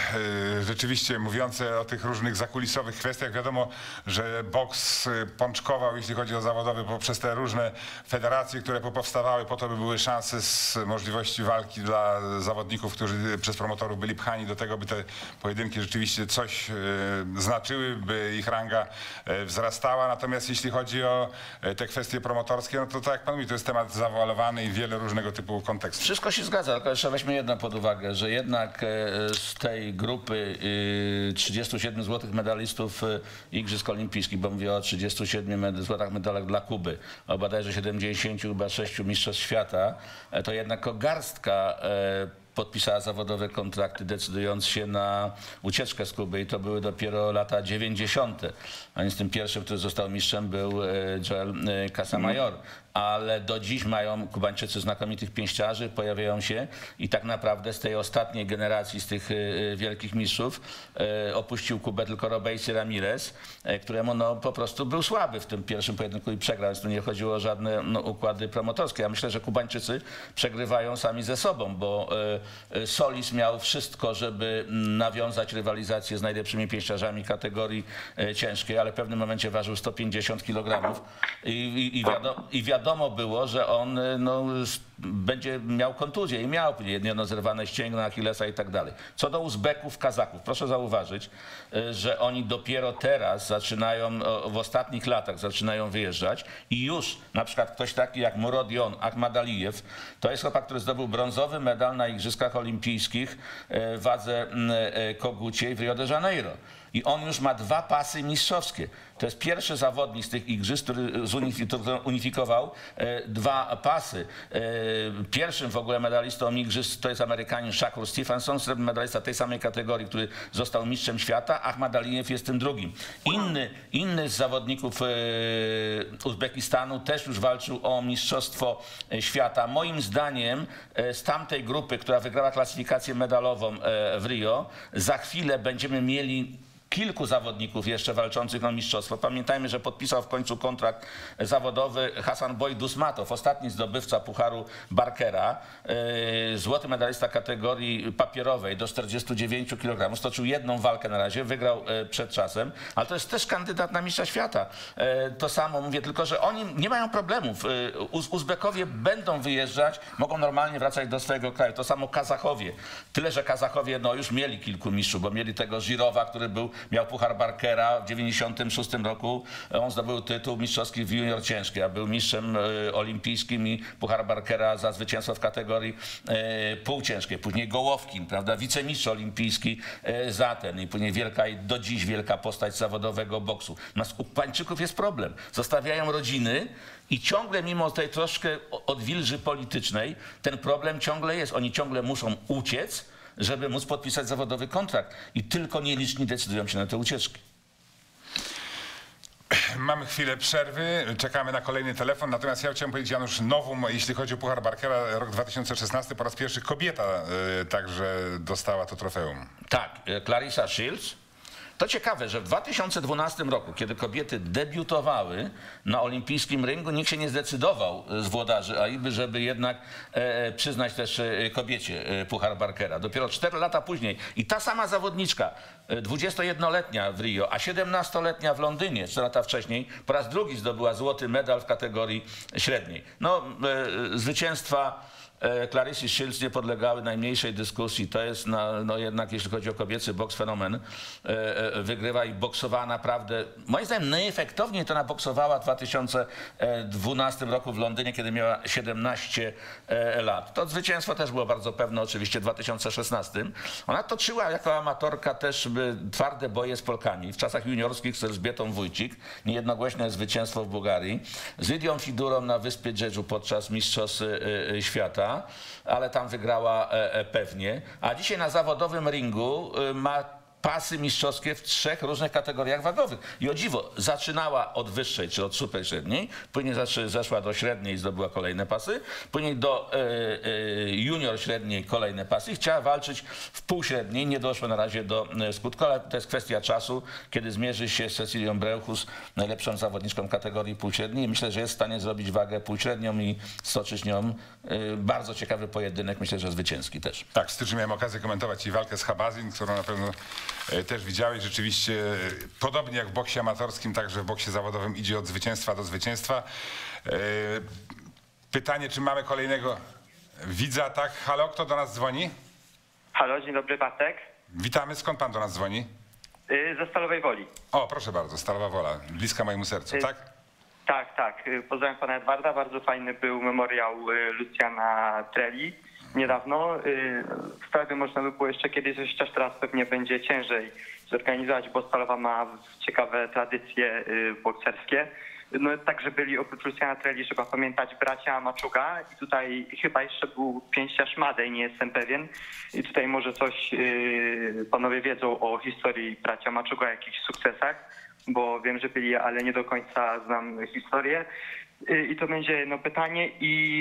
e, rzeczywiście mówiące o tych różnych zakulisowych kwestiach. Wiadomo, że boks pączkował, jeśli chodzi o zawodowy, poprzez te różne federacje, które powstawały po to, by były szanse z możliwości walki dla zawodników, którzy przez promotorów byli pchani do tego, by te pojedynki rzeczywiście coś e, znaczyły, by ich ranga e, wzrastała. Natomiast jeśli chodzi o e, te kwestie promotorskie, no to tak jak Pan mówi, to jest temat zawoalowany i wiele różnego typu kontekstów. Wszystko się zgadza, tylko jeszcze weźmy jedno pod uwagę, że jednak z tej grupy trzydziestu siedmiu złotych medalistów Igrzysk Olimpijskich, bo mówię o trzydziestu siedmiu złotych medalach dla Kuby, o bodajże siedemdziesięciu sześciu mistrzostw świata, to jednak o garstka podpisała zawodowe kontrakty, decydując się na ucieczkę z Kuby i to były dopiero lata dziewięćdziesiąte. A więc tym pierwszym, który został mistrzem, był Joel Casamayor. Ale do dziś mają Kubańczycy znakomitych pięściarzy, pojawiają się i tak naprawdę z tej ostatniej generacji, z tych wielkich mistrzów opuścił Kubę tylko Robeisy Ramirez, któremu no, po prostu był słaby w tym pierwszym pojedynku i przegrał, więc tu nie chodziło o żadne no, układy promotorskie. Ja myślę, że Kubańczycy przegrywają sami ze sobą, bo Solis miał wszystko, żeby nawiązać rywalizację z najlepszymi pięściarzami kategorii ciężkiej, ale w pewnym momencie ważył sto pięćdziesiąt kilogramów i, i, i, wiadomo, i wiadomo było, że on no, będzie miał kontuzję i miał jedno zerwane ścięgno, Achillesa i tak dalej. Co do Uzbeków, Kazachów, proszę zauważyć, że oni dopiero teraz zaczynają, w ostatnich latach zaczynają wyjeżdżać i już na przykład ktoś taki jak Murodion Akhmadaliyev, to jest chłopak, który zdobył brązowy medal na Igrzyskach Olimpijskich w wadze koguciej w Rio de Janeiro. I on już ma dwa pasy mistrzowskie. To jest pierwszy zawodnik z tych igrzysk, który unifikował dwa pasy. Pierwszym w ogóle medalistą igrzysk to jest Amerykanin Shakur Stevenson, srebrny medalista tej samej kategorii, który został mistrzem świata. Ahmadaliyev jest tym drugim. Inny, inny z zawodników Uzbekistanu też już walczył o mistrzostwo świata. Moim zdaniem z tamtej grupy, która wygrała klasyfikację medalową w Rio, za chwilę będziemy mieli kilku zawodników jeszcze walczących o mistrzostwo. Pamiętajmy, że podpisał w końcu kontrakt zawodowy Hasanboy Dusmatow, ostatni zdobywca Pucharu Barkera, złoty medalista kategorii papierowej do czterdziestu dziewięciu kilogramów. Stoczył jedną walkę na razie, wygrał przed czasem, ale to jest też kandydat na mistrza świata. To samo mówię, tylko że oni nie mają problemów. Uzbekowie będą wyjeżdżać, mogą normalnie wracać do swojego kraju. To samo Kazachowie. Tyle, że Kazachowie no, już mieli kilku mistrzów, bo mieli tego Zirowa, który był miał Puchar Barkera w dziewięćdziesiątym szóstym roku. On zdobył tytuł mistrzowski w junior ciężkiej, a był mistrzem olimpijskim i Puchar Barkera za zwycięstwo w kategorii półciężkiej. Później Gołowkin, prawda, wicemistrz olimpijski za ten i później wielka i do dziś wielka postać zawodowego boksu. U Pańczyków jest problem. Zostawiają rodziny i ciągle mimo tej troszkę odwilży politycznej ten problem ciągle jest. Oni ciągle muszą uciec, żeby móc podpisać zawodowy kontrakt. I tylko nieliczni decydują się na te ucieczki. Mamy chwilę przerwy, czekamy na kolejny telefon, natomiast ja chciałem powiedzieć, Janusz, nowum, jeśli chodzi o Puchar Barkera, rok dwa tysiące szesnasty, po raz pierwszy kobieta y, także dostała to trofeum. Tak, Clarissa Shields To ciekawe, że w dwa tysiące dwunastym roku, kiedy kobiety debiutowały na olimpijskim ringu, nikt się nie zdecydował z włodarzy A I B, żeby jednak e, przyznać też kobiecie Puchar Barkera. Dopiero cztery lata później i ta sama zawodniczka, dwudziestojednoletnia w Rio, a siedemnastoletnia w Londynie, trzy lata wcześniej, po raz drugi zdobyła złoty medal w kategorii średniej. No, e, zwycięstwa Clarissy Shields nie podlegały najmniejszej dyskusji. To jest na, no jednak, jeśli chodzi o kobiecy boks, fenomen. Wygrywa i boksowała naprawdę, moim zdaniem najefektowniej to ona boksowała w dwa tysiące dwunastym roku w Londynie, kiedy miała siedemnaście lat. To zwycięstwo też było bardzo pewne oczywiście w dwa tysiące szesnastym. Ona toczyła jako amatorka też twarde boje z Polkami. W czasach juniorskich z Elżbietą Wójcik, niejednogłośne zwycięstwo w Bułgarii, z Lidią Fidurą na wyspie Jeju podczas Mistrzostw Świata, ale tam wygrała e, pewnie. A dzisiaj na zawodowym ringu e, ma pasy mistrzowskie w trzech różnych kategoriach wagowych. I o dziwo, zaczynała od wyższej, czy od super średniej, później zeszła do średniej i zdobyła kolejne pasy, później do e, e, junior średniej kolejne pasy i chciała walczyć w półśredniej. Nie doszło na razie do skutku, ale to jest kwestia czasu, kiedy zmierzy się z Cecilią Breuchus, najlepszą zawodniczką kategorii półśredniej. I myślę, że jest w stanie zrobić wagę półśrednią i stoczyć nią e, bardzo ciekawy pojedynek, myślę, że zwycięski też. Tak, w styczniu miałem okazję komentować i walkę z Habazin, którą na pewno też widziałeś. Rzeczywiście podobnie jak w boksie amatorskim, także w boksie zawodowym idzie od zwycięstwa do zwycięstwa. Pytanie, czy mamy kolejnego widza? Tak, halo, kto do nas dzwoni? Halo, dzień dobry, Bartek. Witamy, skąd pan do nas dzwoni? Yy, ze Stalowej Woli. O, proszę bardzo, Stalowa Wola, bliska mojemu sercu, Yy, tak? Tak, tak. Pozdrawiam pana Edwarda. Bardzo fajny był memoriał Luciana Treli niedawno. W sprawie można by było jeszcze kiedyś, chociaż teraz pewnie będzie ciężej zorganizować, bo Stalowa ma ciekawe tradycje bokserskie. No także byli oprócz Luciana Treli, trzeba pamiętać, bracia Maczuga i tutaj chyba jeszcze był pięściarz Madej, nie jestem pewien. I tutaj może coś yy, panowie wiedzą o historii bracia Maczuga, o jakichś sukcesach, bo wiem, że byli, ale nie do końca znam historię. Yy, I to będzie jedno pytanie i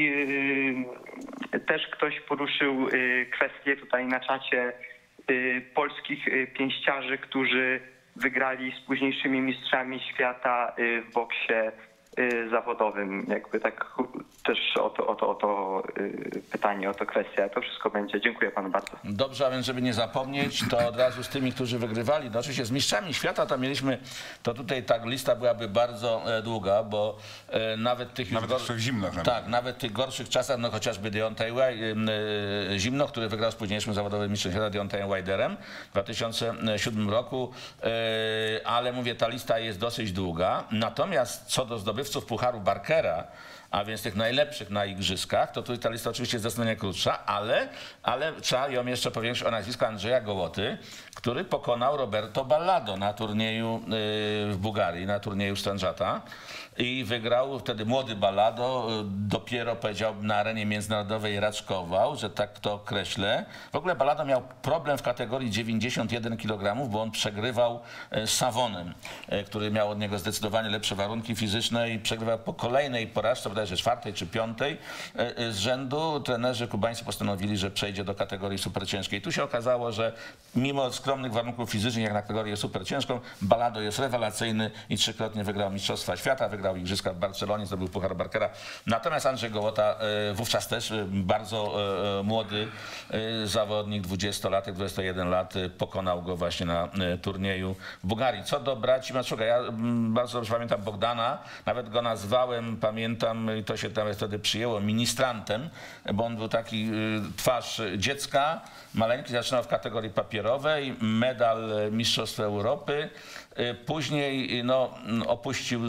yy, też ktoś poruszył yy, kwestię tutaj na czacie yy, polskich yy, pięściarzy, którzy wygrali z późniejszymi mistrzami świata w boksie zawodowym. Jakby tak też o to, o to, o to pytanie, o to kwestia. To wszystko będzie. Dziękuję panu bardzo. Dobrze, a więc żeby nie zapomnieć, to od razu z tymi, którzy wygrywali, no oczywiście z mistrzami świata to mieliśmy, to tutaj ta lista byłaby bardzo długa, bo nawet tych nawet już w zimno. Tak, nawet w tych gorszych czasach, no chociażby Deontay Zimno, który wygrał z późniejszym zawodowym mistrzem świata Deontayem Wilderem w dwa tysiące siódmym roku, ale mówię, ta lista jest dosyć długa. Natomiast co do zdobywców Pucharu Barkera, a więc tych najlepszych na igrzyskach, to tutaj ta lista oczywiście jest zdecydowanie krótsza, ale, ale trzeba ją jeszcze powiększyć o nazwisko Andrzeja Gołoty, który pokonał Roberto Ballado na turnieju w Bułgarii, na turnieju Stranżata i wygrał wtedy młody Ballado, dopiero powiedziałbym na arenie międzynarodowej raczkował, że tak to określę. W ogóle Ballado miał problem w kategorii dziewięćdziesiąt jeden kilogramów, bo on przegrywał z Savonem, który miał od niego zdecydowanie lepsze warunki fizyczne i przegrywał po kolejnej porażce, bodajże czwartej czy piątej z rzędu. Trenerzy kubańscy postanowili, że przejdzie do kategorii superciężkiej. Tu się okazało, że mimo skromnych warunków fizycznych jak na kategorię superciężką, Ballado jest rewelacyjny i trzykrotnie wygrał Mistrzostwa Świata, wygrał Igrzyska w Barcelonie, zdobył Puchar Barkera. Natomiast Andrzej Gołota wówczas też bardzo młody zawodnik, dwudziestolatek, dwadzieścia jeden lat, pokonał go właśnie na turnieju w Bułgarii. Co do braci Maczuga, ja bardzo dobrze pamiętam Bogdana, nawet go nazwałem, pamiętam, i to się nawet wtedy przyjęło, ministrantem, bo on był taki twarz dziecka, maleńki, zaczynał w kategorii papierowej, medal Mistrzostw Europy. Później no, opuścił,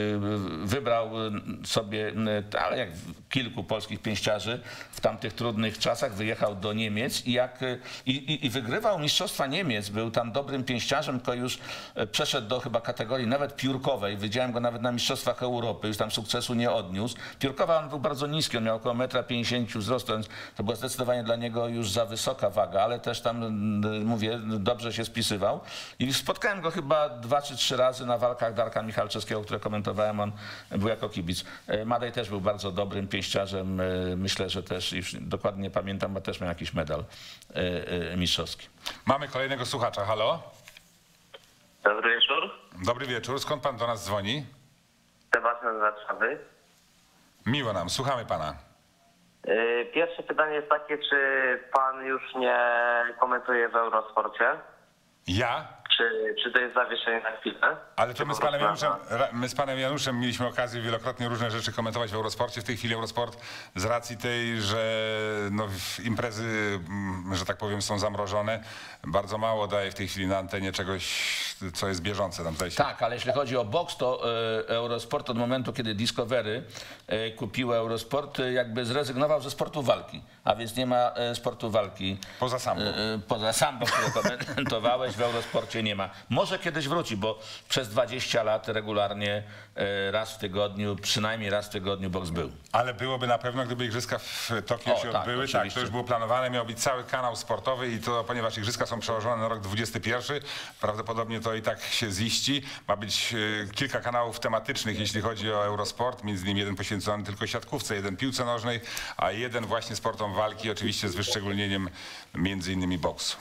wybrał sobie, ale jak kilku polskich pięściarzy w tamtych trudnych czasach, wyjechał do Niemiec i, jak, i, i, i wygrywał Mistrzostwa Niemiec. Był tam dobrym pięściarzem, tylko już przeszedł do chyba kategorii nawet piórkowej. Widziałem go nawet na Mistrzostwach Europy, już tam sukcesu nie odniósł. Piórkowa on był bardzo niski, on miał około metra pięćdziesięciu wzrostu, więc to była zdecydowanie dla niego już za wysoka waga, ale też tam, mówię, dobrze się spisywał. I spotkałem go chyba dwa czy trzy razy na walkach Darka Michalczewskiego, które komentowałem, on był jako kibic. Madej też był bardzo dobrym pięściarzem, myślę, że też, już dokładnie nie pamiętam, bo też miał jakiś medal mistrzowski. Mamy kolejnego słuchacza, halo? Dobry wieczór. Dobry wieczór. Skąd pan do nas dzwoni? Sebastian z Warszawy. Miło nam. Słuchamy pana. Yy, Pierwsze pytanie jest takie, czy pan już nie komentuje w Eurosporcie? Ja? Czy, czy to jest zawieszenie na chwilę? Ale Czy to my po z, panem prostu Januszem, na- ra- my z panem Januszem mieliśmy okazję wielokrotnie różne rzeczy komentować w Eurosporcie. W tej chwili Eurosport z racji tej, że no, w- imprezy, mm, że tak powiem, są zamrożone, bardzo mało daje w tej chwili na antenie czegoś, co jest bieżące. Tam zdaje się. Tak, ale jeśli chodzi o boks, to e, Eurosport od momentu, kiedy Discovery e, kupiło Eurosport, e, jakby zrezygnował ze sportu walki. A więc nie ma e, sportu walki. Poza sambo. E, e, poza sambo, które komentowałeś, w Eurosporcie nie ma. Może kiedyś wróci, bo przez dwadzieścia lat regularnie e, raz w tygodniu, przynajmniej raz w tygodniu boks był. Ale byłoby na pewno, gdyby igrzyska w Tokio O, się tak, odbyły. Tak, oczywiście. to już było planowane, miał być cały kanał sportowy i to, ponieważ igrzyska są przełożone na rok dwudziesty pierwszy, prawdopodobnie to i tak się ziści. Ma być e, kilka kanałów tematycznych, jeśli chodzi o Eurosport, między innymi jeden poświęcony tylko siatkówce, jeden piłce nożnej, a jeden właśnie sportom walki, oczywiście z wyszczególnieniem między innymi boksu.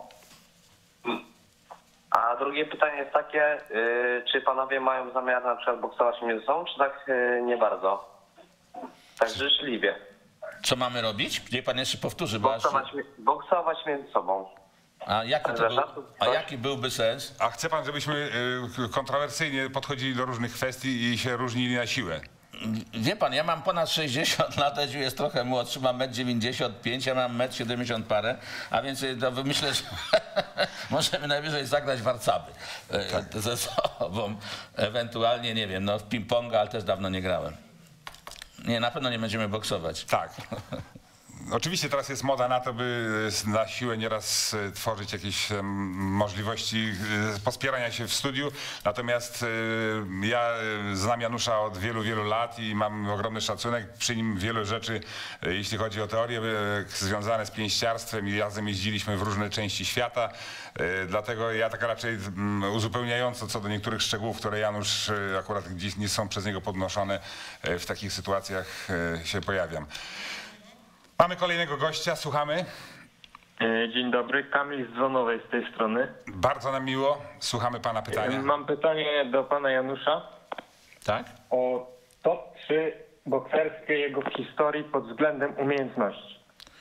A drugie pytanie jest takie, yy, czy panowie mają zamiar na przykład boksować między sobą, czy tak yy, nie bardzo? Tak życzliwie. Co mamy robić? Niech pan jeszcze powtórzy. Bo aż... Boksować, mi- boksować między sobą. A, jaki to był, a jaki byłby sens? A chce pan, żebyśmy e, kontrowersyjnie podchodzili do różnych kwestii i się różnili na siłę? Wie pan, ja mam ponad sześćdziesiąt lat, Edziu jest trochę młodszy, mam metr dziewięćdziesiąt pięć, ja mam metr siedemdziesiąt parę, a więc to myślę, że możemy najwyżej zagrać warcaby e, ze sobą, ewentualnie, nie wiem, no w ping-ponga, ale też dawno nie grałem. Nie, na pewno nie będziemy boksować. Tak. Oczywiście teraz jest moda na to, by na siłę nieraz e, tworzyć jakieś em, możliwości e, pospierania się w studiu. Natomiast e, ja e, znam Janusza od wielu, wielu lat i mam ogromny szacunek. Przy nim wielu rzeczy, e, jeśli chodzi o teorie e, związane z pięściarstwem i razem jeździliśmy w różne części świata. E, Dlatego ja tak raczej mm, uzupełniająco co do niektórych szczegółów, które Janusz e, akurat gdzieś nie są przez niego podnoszone, e, w takich sytuacjach e, się pojawiam. Mamy kolejnego gościa, słuchamy. Dzień dobry, Kamil z Dzwonowej z tej strony. Bardzo nam miło, słuchamy pana pytania. Mam pytanie do pana Janusza Tak? o top trzy bokserskie jego w historii pod względem umiejętności.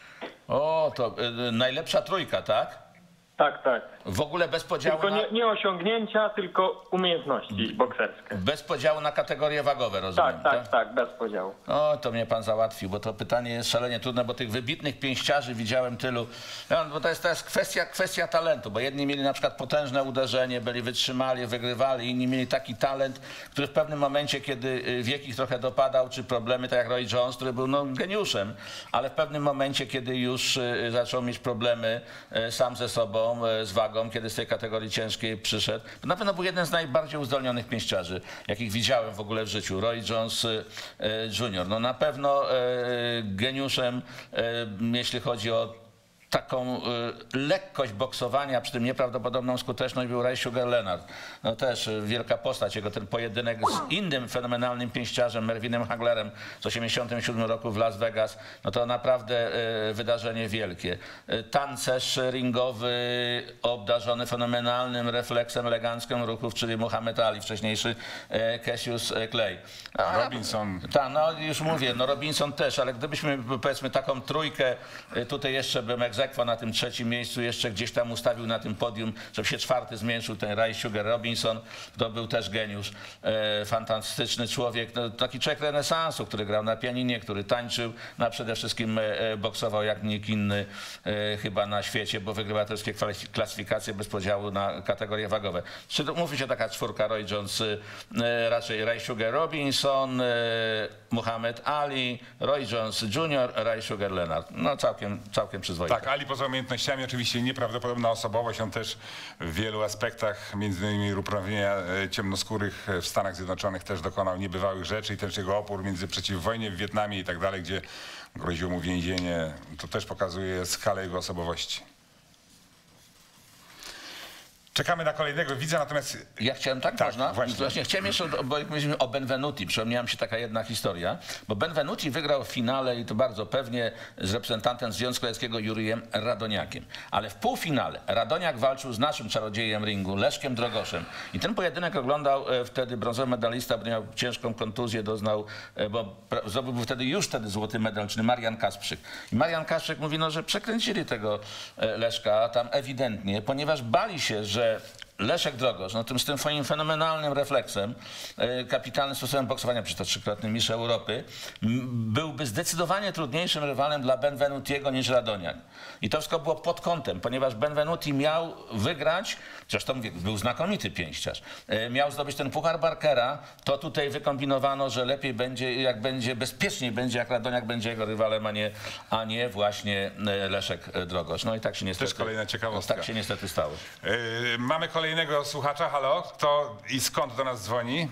O, to y, najlepsza trójka, tak? Tak, tak. W ogóle bez podziału, Tylko na, nie, nie osiągnięcia, tylko umiejętności bokserskie. bez podziału na kategorie wagowe, rozumiem, Tak, tak, tak, bez podziału. O, to mnie pan załatwił, bo to pytanie jest szalenie trudne, bo tych wybitnych pięściarzy widziałem tylu. No, bo to jest, to jest kwestia, kwestia talentu, bo jedni mieli na przykład potężne uderzenie, byli wytrzymali, wygrywali, inni mieli taki talent, który w pewnym momencie, kiedy y, wiek ich trochę dopadał, czy problemy, tak jak Roy Jones, który był no, geniuszem, ale w pewnym momencie, kiedy już y, zaczął mieć problemy y, sam ze sobą, y, z wagą, kiedy z tej kategorii ciężkiej przyszedł, to na pewno był jeden z najbardziej uzdolnionych pięściarzy, jakich widziałem w ogóle w życiu. Roy Jones y, y, junior No na pewno y, geniuszem, y, jeśli chodzi o taką y, lekkość boksowania, przy tym nieprawdopodobną skuteczność, był Ray Sugar Leonard. No też y, wielka postać, jego ten pojedynek z innym fenomenalnym pięściarzem, Mervinem Haglerem z osiemdziesiątym siódmym roku w Las Vegas, no to naprawdę y, wydarzenie wielkie. Y, tancerz ringowy, obdarzony fenomenalnym refleksem, elegancką ruchów, czyli Muhammad Ali, wcześniejszy y, Cassius Clay. A, Robinson. tak, no już mówię, no Robinson też, ale gdybyśmy powiedzmy taką trójkę, y, tutaj jeszcze bym egzekwował na tym trzecim miejscu, jeszcze gdzieś tam ustawił na tym podium, żeby się czwarty zmniejszył, ten Ray Sugar Robinson, to był też geniusz, e, fantastyczny człowiek, no, taki człowiek renesansu, który grał na pianinie, który tańczył, no, a przede wszystkim e, boksował jak nikt inny e, chyba na świecie, bo wygrywa te wszystkie klasyfikacje bez podziału na kategorie wagowe. Czy to mówi się taka czwórka, Roy Jones, e, raczej Ray Sugar Robinson, e, Muhammad Ali, Roy Jones junior, Ray Sugar Leonard. No całkiem, całkiem przyzwoite. Tak, Ali poza umiejętnościami oczywiście nieprawdopodobna osobowość, on też w wielu aspektach, między innymi uprawienia e, ciemnoskórych w Stanach Zjednoczonych też dokonał niebywałych rzeczy i też jego opór między przeciwwojnie w Wietnamie i tak dalej, gdzie groziło mu więzienie, to też pokazuje skalę jego osobowości. Czekamy na kolejnego widza, natomiast... Ja chciałem, tak, Tak, można? właśnie. Właśnie chciałem jeszcze, bo jak mówiliśmy o Benvenuti, przypomniała mi się taka jedna historia, bo Benvenuti wygrał w finale i to bardzo pewnie z reprezentantem Związku Radzieckiego Jurijem Radoniakiem. Ale w półfinale Radoniak walczył z naszym czarodziejem ringu, Leszkiem Drogoszem. I ten pojedynek oglądał e, wtedy brązowy medalista, bo miał ciężką kontuzję, doznał, e, bo pra- zdobył wtedy już wtedy złoty medal, czyli Marian Kasprzyk. I Marian Kasprzyk mówi, no, że przekręcili tego e, Leszka tam ewidentnie, ponieważ bali się, że Leszek Drogosz, no tym z tym swoim fenomenalnym refleksem, e, kapitalnym sposobem boksowania, przecież to trzykrotny mistrz Europy, m, byłby zdecydowanie trudniejszym rywalem dla Benvenutiego niż Radoniak. I to wszystko było pod kątem, ponieważ Benvenuti miał wygrać, zresztą mówię, był znakomity pięściarz, e, miał zdobyć ten puchar Barkera, to tutaj wykombinowano, że lepiej będzie, jak będzie, bezpieczniej będzie, jak Radoniak będzie jego rywalem, a nie, a nie właśnie e, Leszek Drogosz. No i tak się niestety, kolejna ciekawostka. tak się niestety stało. Yy, mamy kolejnego słuchacza. Halo, kto i skąd do nas dzwoni?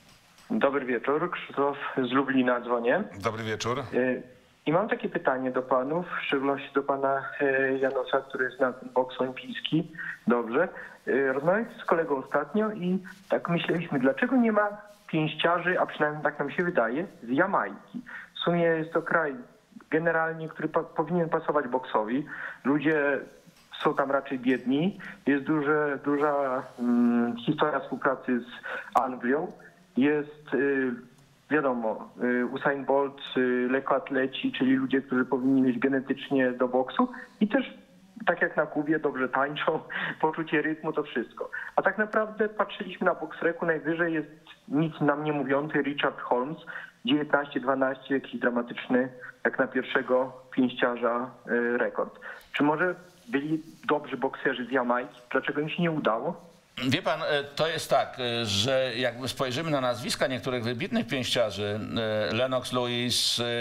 Dobry wieczór, Krzysztof z Lublina dzwonię. Dobry wieczór. Y, I mam takie pytanie do panów, w szczególności do pana y, Janosza, który zna ten boks olimpijski dobrze. Y, Rozmawialiśmy z kolegą ostatnio i tak myśleliśmy, dlaczego nie ma pięściarzy, a przynajmniej tak nam się wydaje, z Jamajki. W sumie jest to kraj generalnie, który pa- powinien pasować boksowi. Ludzie są tam raczej biedni. Jest duże, duża mm, historia współpracy z Anglią. Jest, y, wiadomo, y, Usain Bolt, y, lekkoatleci, czyli ludzie, którzy powinni mieć genetycznie do boksu i też, tak jak na Kubie, dobrze tańczą, poczucie rytmu, to wszystko. A tak naprawdę patrzyliśmy na Boxreku, najwyżej jest nic nam nie mówiący Richard Holmes, dziewiętnaście dwanaście, jakiś dramatyczny, jak na pierwszego pięściarza y, rekord. Czy może byli dobrzy bokserzy z Jamajki? Dlaczego im się nie udało? Wie pan, e, to jest tak, e, że jak spojrzymy na nazwiska niektórych wybitnych pięściarzy, e, Lennox Lewis, e,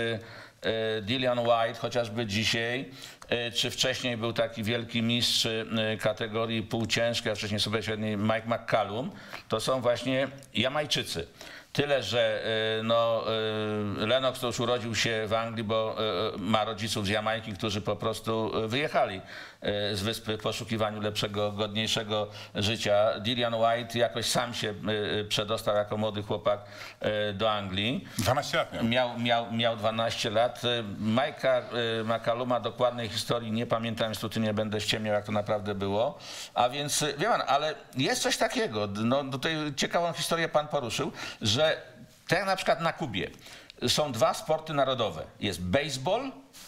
e, Dillian White chociażby dzisiaj, e, czy wcześniej był taki wielki mistrz e, kategorii półciężkiej, a wcześniej sobie średniej Mike McCallum, to są właśnie Jamajczycy. Tyle, że e, no, e, Lennox to już urodził się w Anglii, bo e, ma rodziców z Jamajki, którzy po prostu wyjechali e, z wyspy w poszukiwaniu lepszego, godniejszego życia. Dillian White jakoś sam się e, przedostał jako młody chłopak e, do Anglii. dwanaście lat miał. Miał, miał, miał dwanaście lat. Mike'a e, McCalluma dokładnej historii nie pamiętam, więc tutaj nie będę ściemniał, jak to naprawdę było. A więc, e, wie pan, ale jest coś takiego, no tutaj ciekawą historię pan poruszył, że tak jak na przykład na Kubie są dwa sporty narodowe. Jest baseball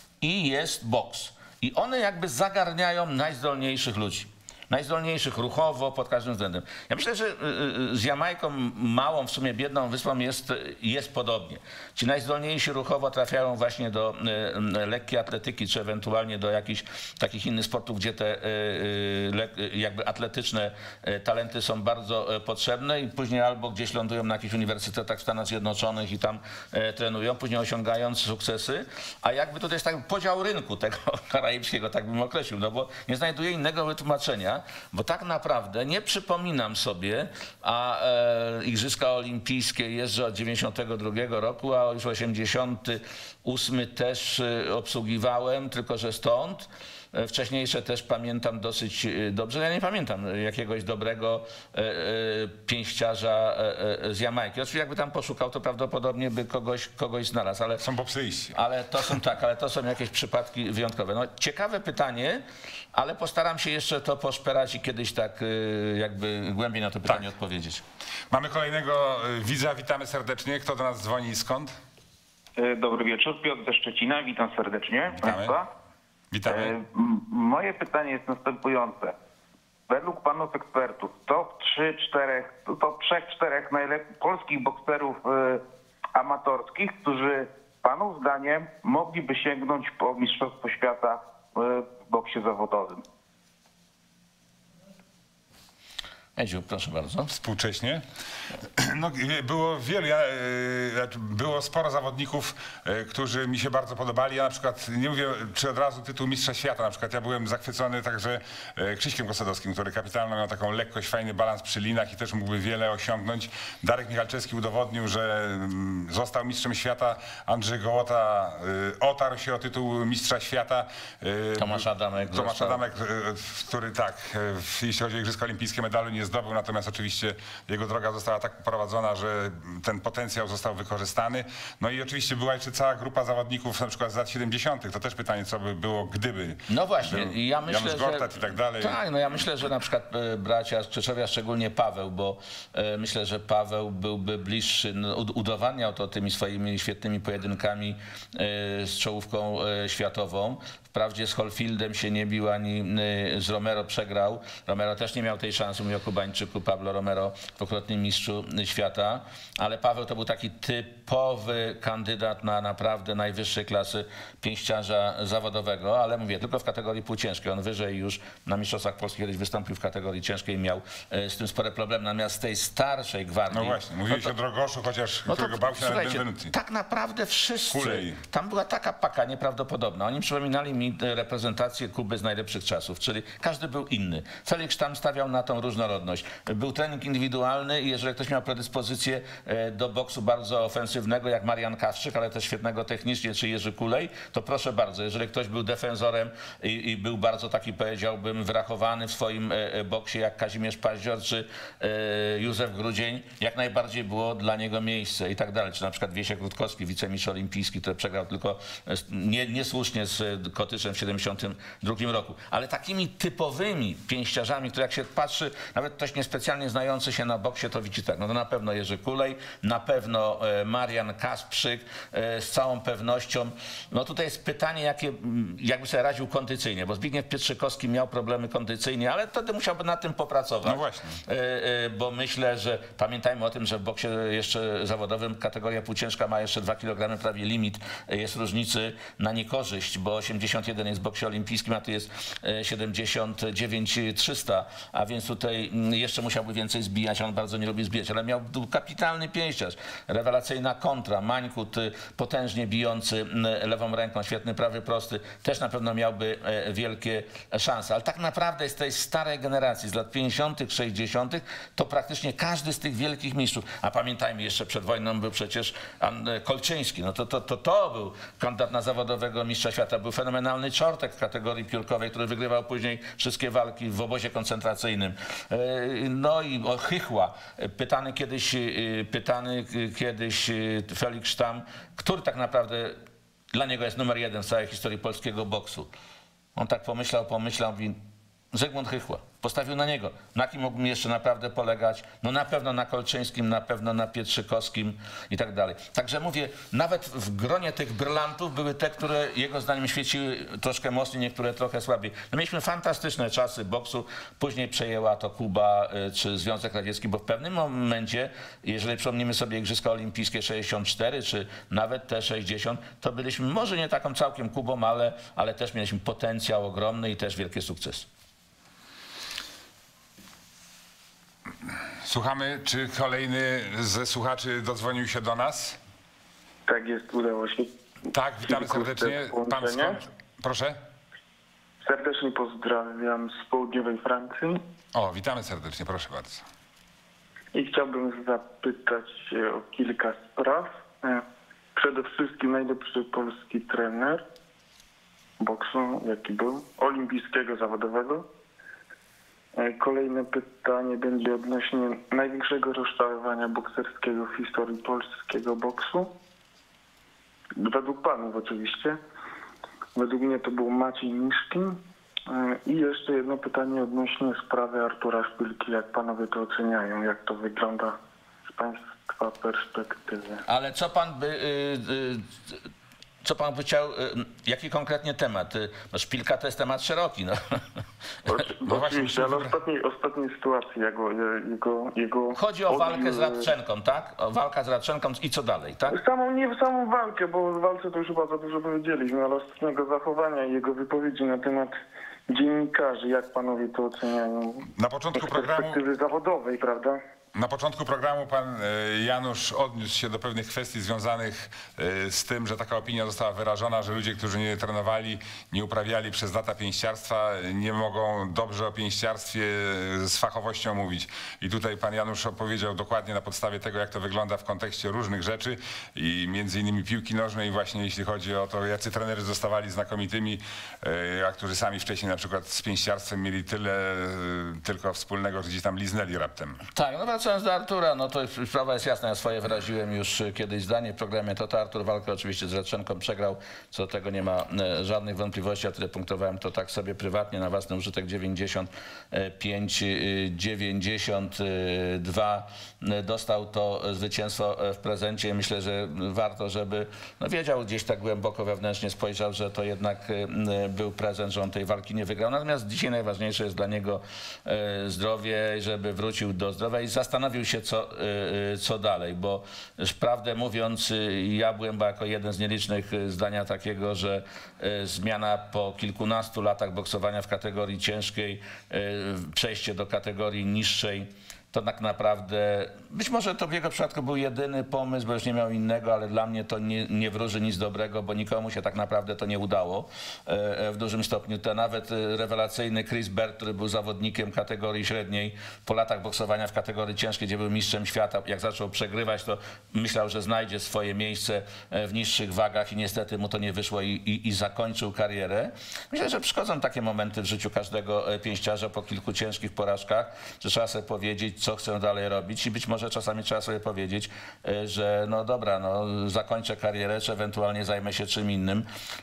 i jest boks. I one jakby zagarniają najzdolniejszych ludzi. Najzdolniejszych ruchowo, pod każdym względem. Ja myślę, że z Jamajką, małą, w sumie biedną wyspą, jest, jest podobnie. Ci najzdolniejsi ruchowo trafiają właśnie do lekkiej atletyki, czy ewentualnie do jakichś takich innych sportów, gdzie te jakby atletyczne talenty są bardzo potrzebne i później albo gdzieś lądują na jakichś uniwersytetach w Stanach Zjednoczonych i tam trenują, później osiągając sukcesy. A jakby tutaj jest taki podział rynku tego karaibskiego, tak bym określił, no bo nie znajduję innego wytłumaczenia, bo tak naprawdę nie przypominam sobie, a e, Igrzyska Olimpijskie jeżdżę od dziewięćdziesiątego drugiego roku, a już osiemdziesiąty ósmy też e, obsługiwałem, tylko że stąd. E, Wcześniejsze też pamiętam dosyć e, dobrze. Ja nie pamiętam jakiegoś dobrego e, e, pięściarza e, e, z Jamajki. Oczywiście jakby tam poszukał, to prawdopodobnie by kogoś, kogoś znalazł, ale Są boksyści. ale to są tak, ale to są jakieś przypadki wyjątkowe. No, ciekawe pytanie, ale postaram się jeszcze to poszperać i kiedyś tak y, jakby głębiej na to pytanie Tak. odpowiedzieć. Mamy kolejnego y, widza, witamy serdecznie. Kto do nas dzwoni i skąd? Dobry wieczór, Piotr ze Szczecina, witam serdecznie Witamy. Państwa. Witamy. E, m- Moje pytanie jest następujące. Według panów ekspertów top trzy cztery, top trzy cztery najlepszych polskich bokserów e, amatorskich, którzy panów zdaniem mogliby sięgnąć po Mistrzostwo Świata e, w boksie zawodowym. Edziu, proszę bardzo. Współcześnie. No, było wielu, ja, e, było sporo zawodników, e, którzy mi się bardzo podobali. Ja na przykład, nie mówię czy od razu tytuł mistrza świata, na przykład ja byłem zachwycony także e, Krzyśkiem Kosadowskim, który kapitalną miał taką lekkość, fajny balans przy linach i też mógłby wiele osiągnąć. Darek Michalczewski udowodnił, że mm, został mistrzem świata. Andrzej Gołota e, otarł się o tytuł mistrza świata. E, Tomasz Adamek. Tomasz został. Adamek, e, który tak, e, jeśli chodzi o Igrzyska Olimpijskie, medalu nie zdobył, natomiast oczywiście jego droga została tak poprowadzona, że ten potencjał został wykorzystany. No i oczywiście była jeszcze cała grupa zawodników, na przykład z lat siedemdziesiątych. To też pytanie, co by było, gdyby. No właśnie, był ja myślę, Janusz że... Gortat i tak dalej. Tak, no ja myślę, że na przykład e, bracia Skrzeczowia, szczególnie Paweł, bo e, myślę, że Paweł byłby bliższy, no, ud- udowadniał to tymi swoimi świetnymi pojedynkami e, z czołówką e, światową. Wprawdzie z Holyfieldem się nie bił, ani y, z Romero przegrał. Romero też nie miał tej szansy, mówię o Kubańczyku, Pablo Romero, dwukrotnym mistrzu świata, ale Paweł to był taki typowy kandydat na naprawdę najwyższej klasy pięściarza zawodowego, ale mówię, tylko w kategorii półciężkiej. On wyżej już na Mistrzostwach Polski kiedyś wystąpił w kategorii ciężkiej i miał y, z tym spore problemy. Natomiast z tej starszej gwardii... No właśnie, mówiłeś no o Drogoszu, chociaż no to, którego bał się nawet słuchajcie, Benvenuti. tak naprawdę wszyscy, Kulej. tam była taka paka nieprawdopodobna. Oni przypominali mi reprezentację Kuby z najlepszych czasów, czyli każdy był inny. Felix tam stawiał na tą różnorodność. Był trening indywidualny i jeżeli ktoś miał predyspozycję do boksu bardzo ofensywnego, jak Marian Kawczyk, ale też świetnego technicznie, czy Jerzy Kulej, to proszę bardzo, jeżeli ktoś był defensorem i, i był bardzo taki, powiedziałbym, wyrachowany w swoim boksie, jak Kazimierz Paździor, czy Józef Grudzień, jak najbardziej było dla niego miejsce i tak dalej. Czy na przykład Wiesiek Rutkowski, wicemistrz olimpijski, który przegrał tylko nie, niesłusznie z Kotyszem w siedemdziesiątym drugim roku. Ale takimi typowymi pięściarzami, które jak się patrzy, nawet ktoś niespecjalnie znający się na boksie, to widzi tak, no to na pewno Jerzy Kulej, na pewno Marian Kasprzyk, z całą pewnością. No tutaj jest pytanie, jakie, jakby sobie radził kondycyjnie, bo Zbigniew Pietrzykowski miał problemy kondycyjnie, ale wtedy musiałby nad tym popracować. No właśnie. Bo myślę, że pamiętajmy o tym, że w boksie jeszcze zawodowym kategoria półciężka ma jeszcze dwa kilogramy prawie limit. Jest różnicy na niekorzyść, bo osiemdziesiąt jeden jest w boksie olimpijskim, a tu jest siedemdziesiąt dziewięć trzysta, a więc tutaj jeszcze musiałby więcej zbijać, on bardzo nie lubi zbijać, ale miał kapitalny pięściarz, rewelacyjna kontra, Mańkut potężnie bijący lewą ręką, świetny prawy prosty, też na pewno miałby wielkie szanse, ale tak naprawdę z tej starej generacji, z lat pięćdziesiątych, sześćdziesiątych, to praktycznie każdy z tych wielkich mistrzów, a pamiętajmy, jeszcze przed wojną był przecież Kolczyński, no to, to, to, to był kandydat na zawodowego mistrza świata, był fenomenalny Czortek w kategorii piórkowej, który wygrywał później wszystkie walki w obozie koncentracyjnym. No i o Chychła, pytany kiedyś, pytany kiedyś Felix Sztam, który tak naprawdę dla niego jest numer jeden w całej historii polskiego boksu. On tak pomyślał, pomyślał, mówi, Zygmunt Chychła. Postawił na niego. Na kim mógłbym jeszcze naprawdę polegać? No na pewno na Kolczyńskim, na pewno na Pietrzykowskim i tak dalej. Także mówię, nawet w gronie tych brylantów były te, które jego zdaniem świeciły troszkę mocniej, niektóre trochę słabiej. No mieliśmy fantastyczne czasy boksu, później przejęła to Kuba czy Związek Radziecki, bo w pewnym momencie, jeżeli przypomnimy sobie Igrzyska Olimpijskie sześćdziesiąt cztery, czy nawet te sześćdziesiąt, to byliśmy może nie taką całkiem Kubą, ale, ale też mieliśmy potencjał ogromny i też wielkie sukcesy. Słuchamy, czy kolejny ze słuchaczy dodzwonił się do nas? Tak jest, udało się. Tak, witamy serdecznie. Pan skąd? Proszę. Serdecznie pozdrawiam z południowej Francji. O, witamy serdecznie, proszę bardzo. I chciałbym zapytać się o kilka spraw. Przede wszystkim najlepszy polski trener boksu, jaki był, olimpijskiego zawodowego. Kolejne pytanie będzie odnośnie największego rozczarowania bokserskiego w historii polskiego boksu. Według panów oczywiście. Według mnie to był Maciej Miszkin. I jeszcze jedno pytanie odnośnie sprawy Artura Szpilki. Jak panowie to oceniają? Jak to wygląda z państwa perspektywy? Ale co pan by... Yy, yy, Co pan by chciał, jaki konkretnie temat? No Szpilka to jest temat szeroki. No. No oczywiście, ale ostatniej, ostatniej sytuacji jego, jego, jego... Chodzi o walkę z Radczenką, tak? O walkę z Radczenką i co dalej, tak? Samą, nie w samą walkę, bo w walce to już chyba za dużo powiedzieliśmy, ale ostatniego zachowania i jego wypowiedzi na temat dziennikarzy, jak panowie to oceniają? Na początku Z programu... perspektywy zawodowej, prawda? Na początku programu pan e, Janusz odniósł się do pewnych kwestii związanych e, z tym, że taka opinia została wyrażona, że ludzie, którzy nie trenowali, nie uprawiali przez lata pięściarstwa, nie mogą dobrze o pięściarstwie e, z fachowością mówić. I tutaj pan Janusz opowiedział dokładnie na podstawie tego, jak to wygląda w kontekście różnych rzeczy i między innymi piłki nożnej, właśnie jeśli chodzi o to, jacy trenerzy zostawali znakomitymi, e, a którzy sami wcześniej na przykład z pięściarstwem mieli tyle e, tylko wspólnego, że gdzieś tam liznęli raptem. Tak, no wracając do Artura, no to sprawa jest jasna, ja swoje wyraziłem już kiedyś zdanie w programie, to, to Artur walkę oczywiście z Radczenką przegrał, co do tego nie ma e, żadnych wątpliwości, ja tyle punktowałem to tak sobie prywatnie na własny użytek dziewięćdziesiąt pięć dziewięćdziesiąt dwa dostał to zwycięstwo w prezencie. Myślę, że warto, żeby no wiedział gdzieś tak głęboko wewnętrznie, spojrzał, że to jednak był prezent, że on tej walki nie wygrał. Natomiast dzisiaj najważniejsze jest dla niego zdrowie, żeby wrócił do zdrowia i zastanowił się, co, co dalej, bo prawdę mówiąc, ja byłem jako jeden z nielicznych zdania takiego, że zmiana po kilkunastu latach boksowania w kategorii ciężkiej, przejście do kategorii niższej, to tak naprawdę, być może to w jego przypadku był jedyny pomysł, bo już nie miał innego, ale dla mnie to nie, nie wróży nic dobrego, bo nikomu się tak naprawdę to nie udało e, w dużym stopniu. To nawet rewelacyjny Chris Berg, który był zawodnikiem kategorii średniej, po latach boksowania w kategorii ciężkiej, gdzie był mistrzem świata, jak zaczął przegrywać, to myślał, że znajdzie swoje miejsce w niższych wagach i niestety mu to nie wyszło i, i, i zakończył karierę. Myślę, że przychodzą takie momenty w życiu każdego pięściarza po kilku ciężkich porażkach, że trzeba sobie powiedzieć, co chcę dalej robić i być może czasami trzeba sobie powiedzieć, że no dobra, no zakończę karierę, czy ewentualnie zajmę się czym innym.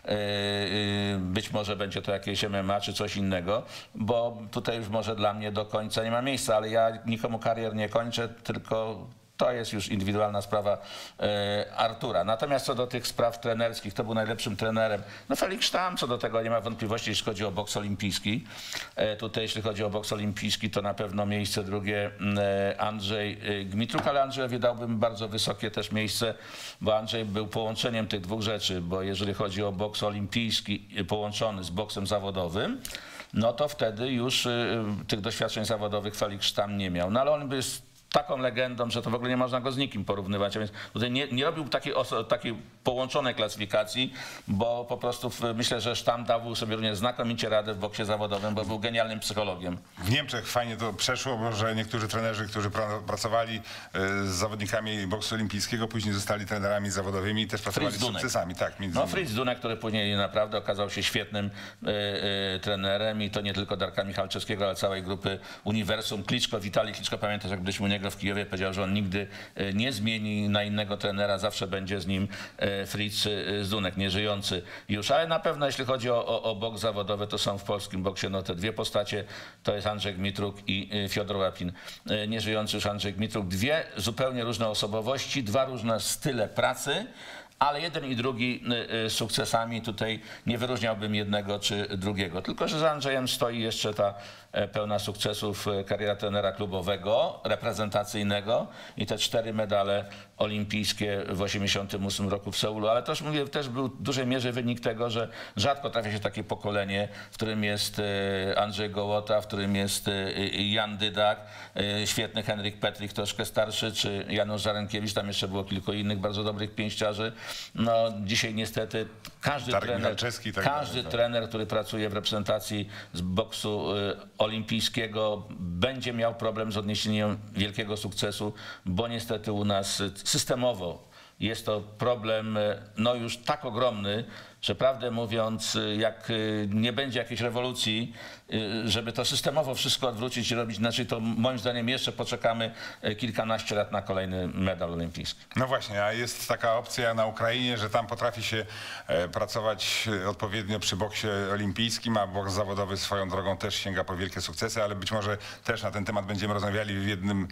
Być może będzie to jakieś M M A czy coś innego, bo tutaj już może dla mnie do końca nie ma miejsca, ale ja nikomu karier nie kończę, tylko to jest już indywidualna sprawa e, Artura. Natomiast co do tych spraw trenerskich, kto był najlepszym trenerem? No Felix Stam, co do tego nie ma wątpliwości, jeśli chodzi o boks olimpijski. E, tutaj jeśli chodzi o boks olimpijski, to na pewno miejsce drugie e, Andrzej e, Gmitruk, ale Andrzejowi dałbym bardzo wysokie też miejsce, bo Andrzej był połączeniem tych dwóch rzeczy, bo jeżeli chodzi o boks olimpijski połączony z boksem zawodowym, no to wtedy już e, tych doświadczeń zawodowych Felix Stam nie miał. No ale on by taką legendą, że to w ogóle nie można go z nikim porównywać, a więc tutaj nie, nie robił takiej, takiej połączonej klasyfikacji, bo po prostu w, myślę, że Sztam dał sobie również znakomicie radę w boksie zawodowym, bo był genialnym psychologiem. W Niemczech fajnie to przeszło, bo że niektórzy trenerzy, którzy pra pracowali z zawodnikami boksu olimpijskiego, później zostali trenerami zawodowymi i też pracowali z sukcesami. Tak, między no Fritz Dunek, który później naprawdę okazał się świetnym y, y, trenerem i to nie tylko Darka Michalczewskiego, ale całej grupy Uniwersum. Kliczko, Witalij Kliczko, pamiętasz, jak byliśmy u niego w Kijowie, powiedział, że on nigdy nie zmieni na innego trenera, zawsze będzie z nim Fritz Zdunek, nieżyjący już. Ale na pewno jeśli chodzi o, o, o boks zawodowy, to są w polskim boksie no, te dwie postacie, to jest Andrzej Gmitruk i Fiodor Łapin. Nieżyjący już Andrzej Gmitruk. Dwie zupełnie różne osobowości, dwa różne style pracy, ale jeden i drugi sukcesami, tutaj nie wyróżniałbym jednego czy drugiego. Tylko że za Andrzejem stoi jeszcze ta pełna sukcesów kariera trenera klubowego, reprezentacyjnego i te cztery medale olimpijskie w osiemdziesiątym ósmym roku w Seulu. Ale też mówię, też był w dużej mierze wynik tego, że rzadko trafia się takie pokolenie, w którym jest Andrzej Gołota, w którym jest Jan Dydak, świetny Henryk Petrik, troszkę starszy, czy Janusz Żarenkiewicz, tam jeszcze było kilku innych bardzo dobrych pięściarzy. No dzisiaj niestety każdy Darek trener, tak każdy dalej, tak. trener, który pracuje w reprezentacji z boksu olimpijskiego, będzie miał problem z odniesieniem wielkiego sukcesu, bo niestety u nas systemowo jest to problem no już tak ogromny, że prawdę mówiąc, jak nie będzie jakiejś rewolucji, żeby to systemowo wszystko odwrócić i robić inaczej, to moim zdaniem jeszcze poczekamy kilkanaście lat na kolejny medal olimpijski. No właśnie, a jest taka opcja na Ukrainie, że tam potrafi się pracować odpowiednio przy boksie olimpijskim, a boks zawodowy swoją drogą też sięga po wielkie sukcesy, ale być może też na ten temat będziemy rozmawiali w jednym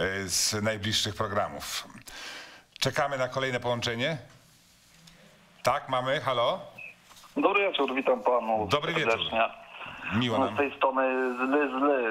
z najbliższych programów. Czekamy na kolejne połączenie. Tak, mamy. Halo? Dobry wieczór, witam panu. Dobry wieczór. Miło nam. Z tej strony zły, zły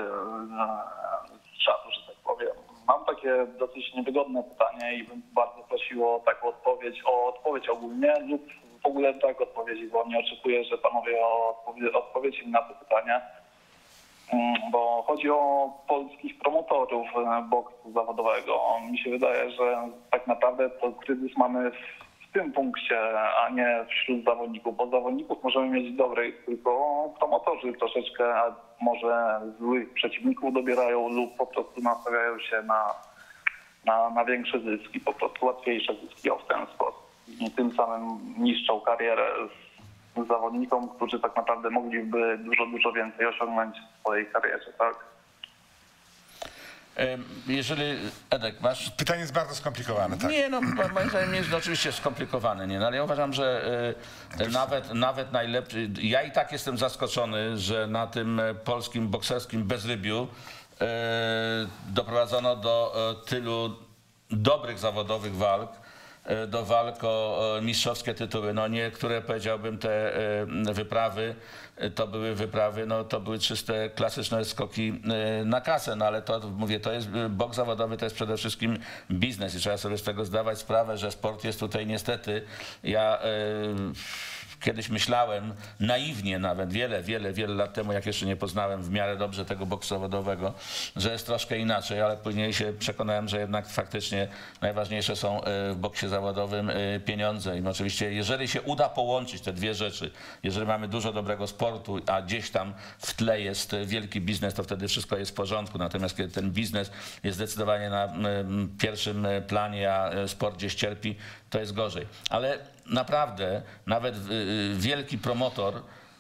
z czatu, że tak powiem. Mam takie dosyć niewygodne pytanie i bym bardzo prosił o taką odpowiedź, o odpowiedź ogólnie lub w ogóle brak odpowiedzi, bo nie oczekuję, że panowie odpowie, odpowiecie mi na to pytanie, bo chodzi o polskich promotorów boksu zawodowego. Mi się wydaje, że tak naprawdę to kryzys mamy w tym punkcie, a nie wśród zawodników, bo zawodników możemy mieć dobrych, tylko promotorzy troszeczkę a może złych przeciwników dobierają lub po prostu nastawiają się na, na, na większe zyski, po prostu łatwiejsze zyski w ten sposób. I tym samym niszczą karierę z zawodnikom, którzy tak naprawdę mogliby dużo, dużo więcej osiągnąć w swojej karierze, tak? Jeżeli, Edek, masz... Pytanie jest bardzo skomplikowane, tak? Nie, no moim zdaniem jest oczywiście skomplikowane, nie? No, ale ja uważam, że y, nawet, nawet najlepszy... Ja i tak jestem zaskoczony, że na tym polskim bokserskim bezrybiu y, doprowadzono do y, tylu dobrych zawodowych walk, do walk o mistrzowskie tytuły. No niektóre, powiedziałbym, te wyprawy to były wyprawy, no to były czyste, klasyczne skoki na kasę, no ale to, mówię, to jest, boks zawodowy to jest przede wszystkim biznes i trzeba sobie z tego zdawać sprawę, że sport jest tutaj niestety, ja kiedyś myślałem, naiwnie nawet, wiele, wiele, wiele lat temu, jak jeszcze nie poznałem w miarę dobrze tego boksu zawodowego, że jest troszkę inaczej, ale później się przekonałem, że jednak faktycznie najważniejsze są w boksie zawodowym pieniądze. I oczywiście, jeżeli się uda połączyć te dwie rzeczy, jeżeli mamy dużo dobrego sportu, a gdzieś tam w tle jest wielki biznes, to wtedy wszystko jest w porządku. Natomiast kiedy ten biznes jest zdecydowanie na pierwszym planie, a sport gdzieś cierpi, to jest gorzej. Ale naprawdę nawet wielki promotor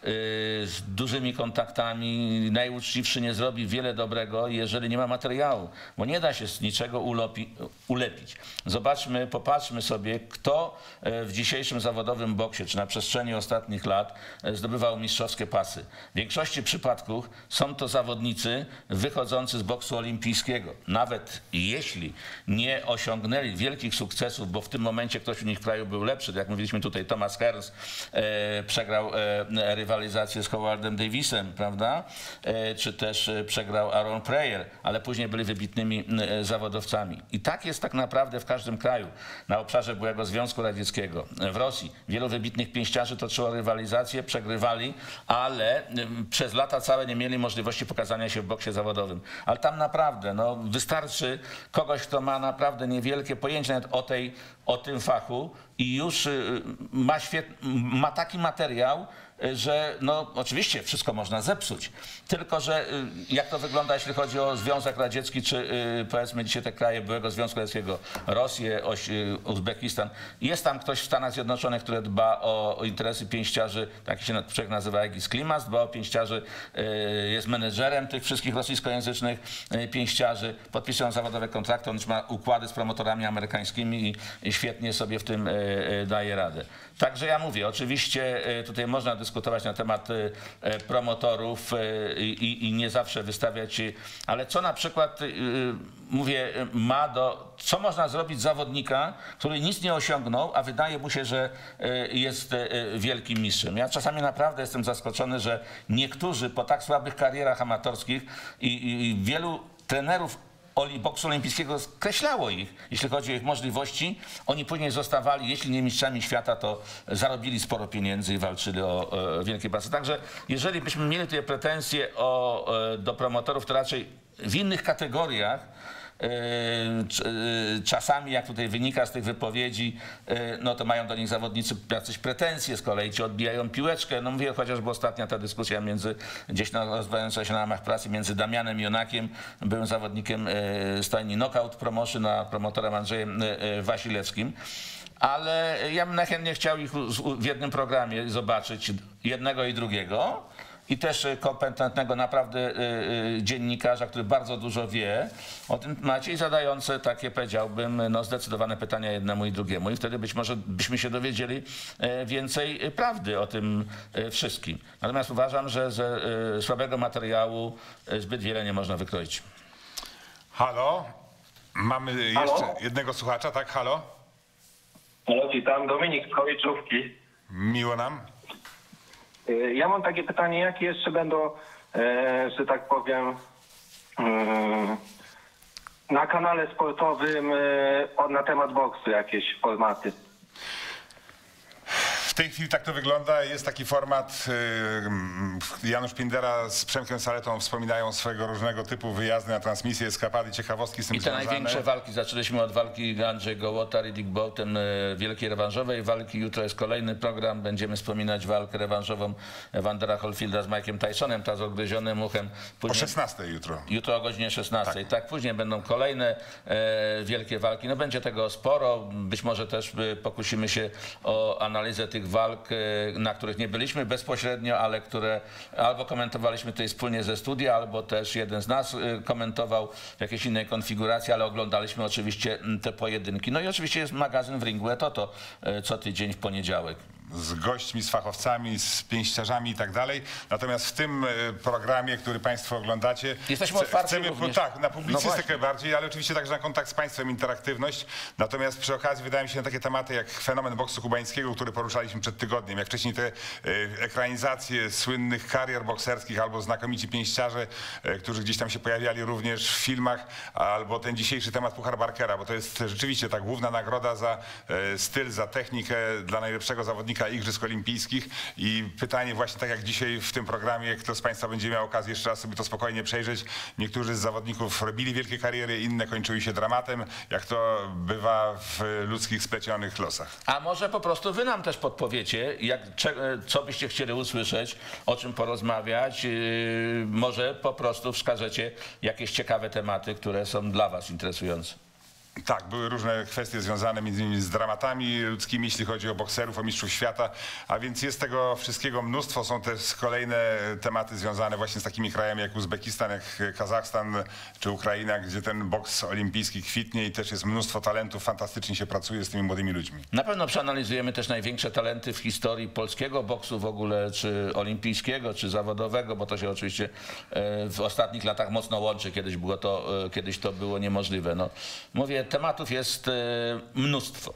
z dużymi kontaktami, najuczciwszy nie zrobi wiele dobrego, jeżeli nie ma materiału, bo nie da się z niczego ulopi, ulepić. Zobaczmy, popatrzmy sobie, kto w dzisiejszym zawodowym boksie, czy na przestrzeni ostatnich lat zdobywał mistrzowskie pasy. W większości przypadków są to zawodnicy wychodzący z boksu olimpijskiego. Nawet jeśli nie osiągnęli wielkich sukcesów, bo w tym momencie ktoś u nich w kraju był lepszy, jak mówiliśmy tutaj, Thomas Hearns e, przegrał e, rywalizację z Howardem Davisem, prawda? E, czy też e, przegrał Aaron Pryor, ale później byli wybitnymi e, zawodowcami. I tak jest tak naprawdę w każdym kraju. Na obszarze byłego Związku Radzieckiego, w Rosji wielu wybitnych pięściarzy toczyło rywalizację, przegrywali, ale e, przez lata całe nie mieli możliwości pokazania się w boksie zawodowym. Ale tam naprawdę no, wystarczy kogoś, kto ma naprawdę niewielkie pojęcie nawet o, tej, o tym fachu i już y, ma, świet, ma taki materiał, że no oczywiście wszystko można zepsuć, tylko że jak to wygląda, jeśli chodzi o Związek Radziecki, czy powiedzmy dzisiaj te kraje byłego Związku Radzieckiego, Rosję, Uzbekistan. Jest tam ktoś w Stanach Zjednoczonych, który dba o, o interesy pięściarzy, taki się człowiek nazywa Egis Klimas, dba o pięściarzy, jest menedżerem tych wszystkich rosyjskojęzycznych pięściarzy, podpisują zawodowe kontrakty, on już ma układy z promotorami amerykańskimi i, i świetnie sobie w tym daje radę. Także ja mówię, oczywiście tutaj można dyskutować na temat promotorów i, i nie zawsze wystawiać, ale co na przykład, mówię, ma do, co można zrobić zawodnika, który nic nie osiągnął, a wydaje mu się, że jest wielkim mistrzem. Ja czasami naprawdę jestem zaskoczony, że niektórzy po tak słabych karierach amatorskich i, i wielu trenerów boksu olimpijskiego skreślało ich, jeśli chodzi o ich możliwości. Oni później zostawali, jeśli nie mistrzami świata, to zarobili sporo pieniędzy i walczyli o, o wielkie pasy. Także jeżeli byśmy mieli tutaj pretensje o, do promotorów, to raczej w innych kategoriach, czasami, jak tutaj wynika z tych wypowiedzi, no to mają do nich zawodnicy jakieś pretensje, z kolei ci odbijają piłeczkę. No mówię, chociażby ostatnia ta dyskusja między, gdzieś rozwijająca się na ramach prasy między Damianem Jonakiem, byłym zawodnikiem stajni Knockout Promotion, a promotorem Andrzejem Wasilewskim. Ale ja bym najchętniej chciał ich w jednym programie zobaczyć, jednego i drugiego. I też kompetentnego naprawdę dziennikarza, który bardzo dużo wie o tym temacie i zadające takie, powiedziałbym, no zdecydowane pytania jednemu i drugiemu. I wtedy być może byśmy się dowiedzieli więcej prawdy o tym wszystkim. Natomiast uważam, że ze słabego materiału zbyt wiele nie można wykroić. Halo? Mamy Halo? jeszcze jednego słuchacza, tak? Halo? Halo, witam. Dominik z Chowiczówki. Miło nam. Ja mam takie pytanie, jakie jeszcze będą, e, że tak powiem, e, na kanale sportowym e, na temat boksu jakieś formaty? W tej chwili tak to wygląda. Jest taki format. Janusz Pindera z Przemkiem Saletą wspominają swego różnego typu wyjazdy na transmisję, eskapady, ciekawostki z tym I te związane. największe walki, zaczęliśmy od walki Andrzej Gołota, Riddick Bowe, wielkiej rewanżowej walki. Jutro jest kolejny program. Będziemy wspominać walkę rewanżową Evandera Holyfielda z Mike'em Tysonem, ta z odgryzionym uchem. Później, o szesnastej jutro. Jutro o godzinie szesnastej. Tak. tak, później będą kolejne e, wielkie walki. No będzie tego sporo. Być może też e, pokusimy się o analizę tych walk, e, na których nie byliśmy bezpośrednio, ale które albo komentowaliśmy tutaj wspólnie ze studia, albo też jeden z nas e, komentował w jakiejś innej konfiguracji, ale oglądaliśmy oczywiście te pojedynki. No i oczywiście jest magazyn w ringu Etoto e, co tydzień w poniedziałek. Z gośćmi, z fachowcami, z pięściarzami i tak dalej. Natomiast w tym programie, który Państwo oglądacie, jesteśmy chce, otwarci chcemy również. tak, na publicystykę No bardziej, ale oczywiście także na kontakt z Państwem, interaktywność. Natomiast przy okazji wydaje mi się na takie tematy jak fenomen boksu kubańskiego, który poruszaliśmy przed tygodniem, jak wcześniej te e, ekranizacje słynnych karier bokserskich albo znakomici pięściarze, e, którzy gdzieś tam się pojawiali również w filmach, albo ten dzisiejszy temat Puchar Barkera, bo to jest rzeczywiście ta główna nagroda za e, styl, za technikę dla najlepszego zawodnika Igrzysk Olimpijskich i pytanie właśnie tak jak dzisiaj w tym programie, kto z Państwa będzie miał okazję jeszcze raz sobie to spokojnie przejrzeć. Niektórzy z zawodników robili wielkie kariery, inne kończyły się dramatem, jak to bywa w ludzkich splecionych losach. A może po prostu wy nam też podpowiecie, jak, co byście chcieli usłyszeć, o czym porozmawiać. Yy, może po prostu wskażecie jakieś ciekawe tematy, które są dla was interesujące. Tak, były różne kwestie związane między innymi z dramatami ludzkimi, jeśli chodzi o bokserów, o mistrzów świata, a więc jest tego wszystkiego mnóstwo. Są też kolejne tematy związane właśnie z takimi krajami jak Uzbekistan, jak Kazachstan czy Ukraina, gdzie ten boks olimpijski kwitnie i też jest mnóstwo talentów, fantastycznie się pracuje z tymi młodymi ludźmi. Na pewno przeanalizujemy też największe talenty w historii polskiego boksu w ogóle, czy olimpijskiego, czy zawodowego, bo to się oczywiście w ostatnich latach mocno łączy. Kiedyś było to, kiedyś to było niemożliwe. No, mówię, tematów jest mnóstwo.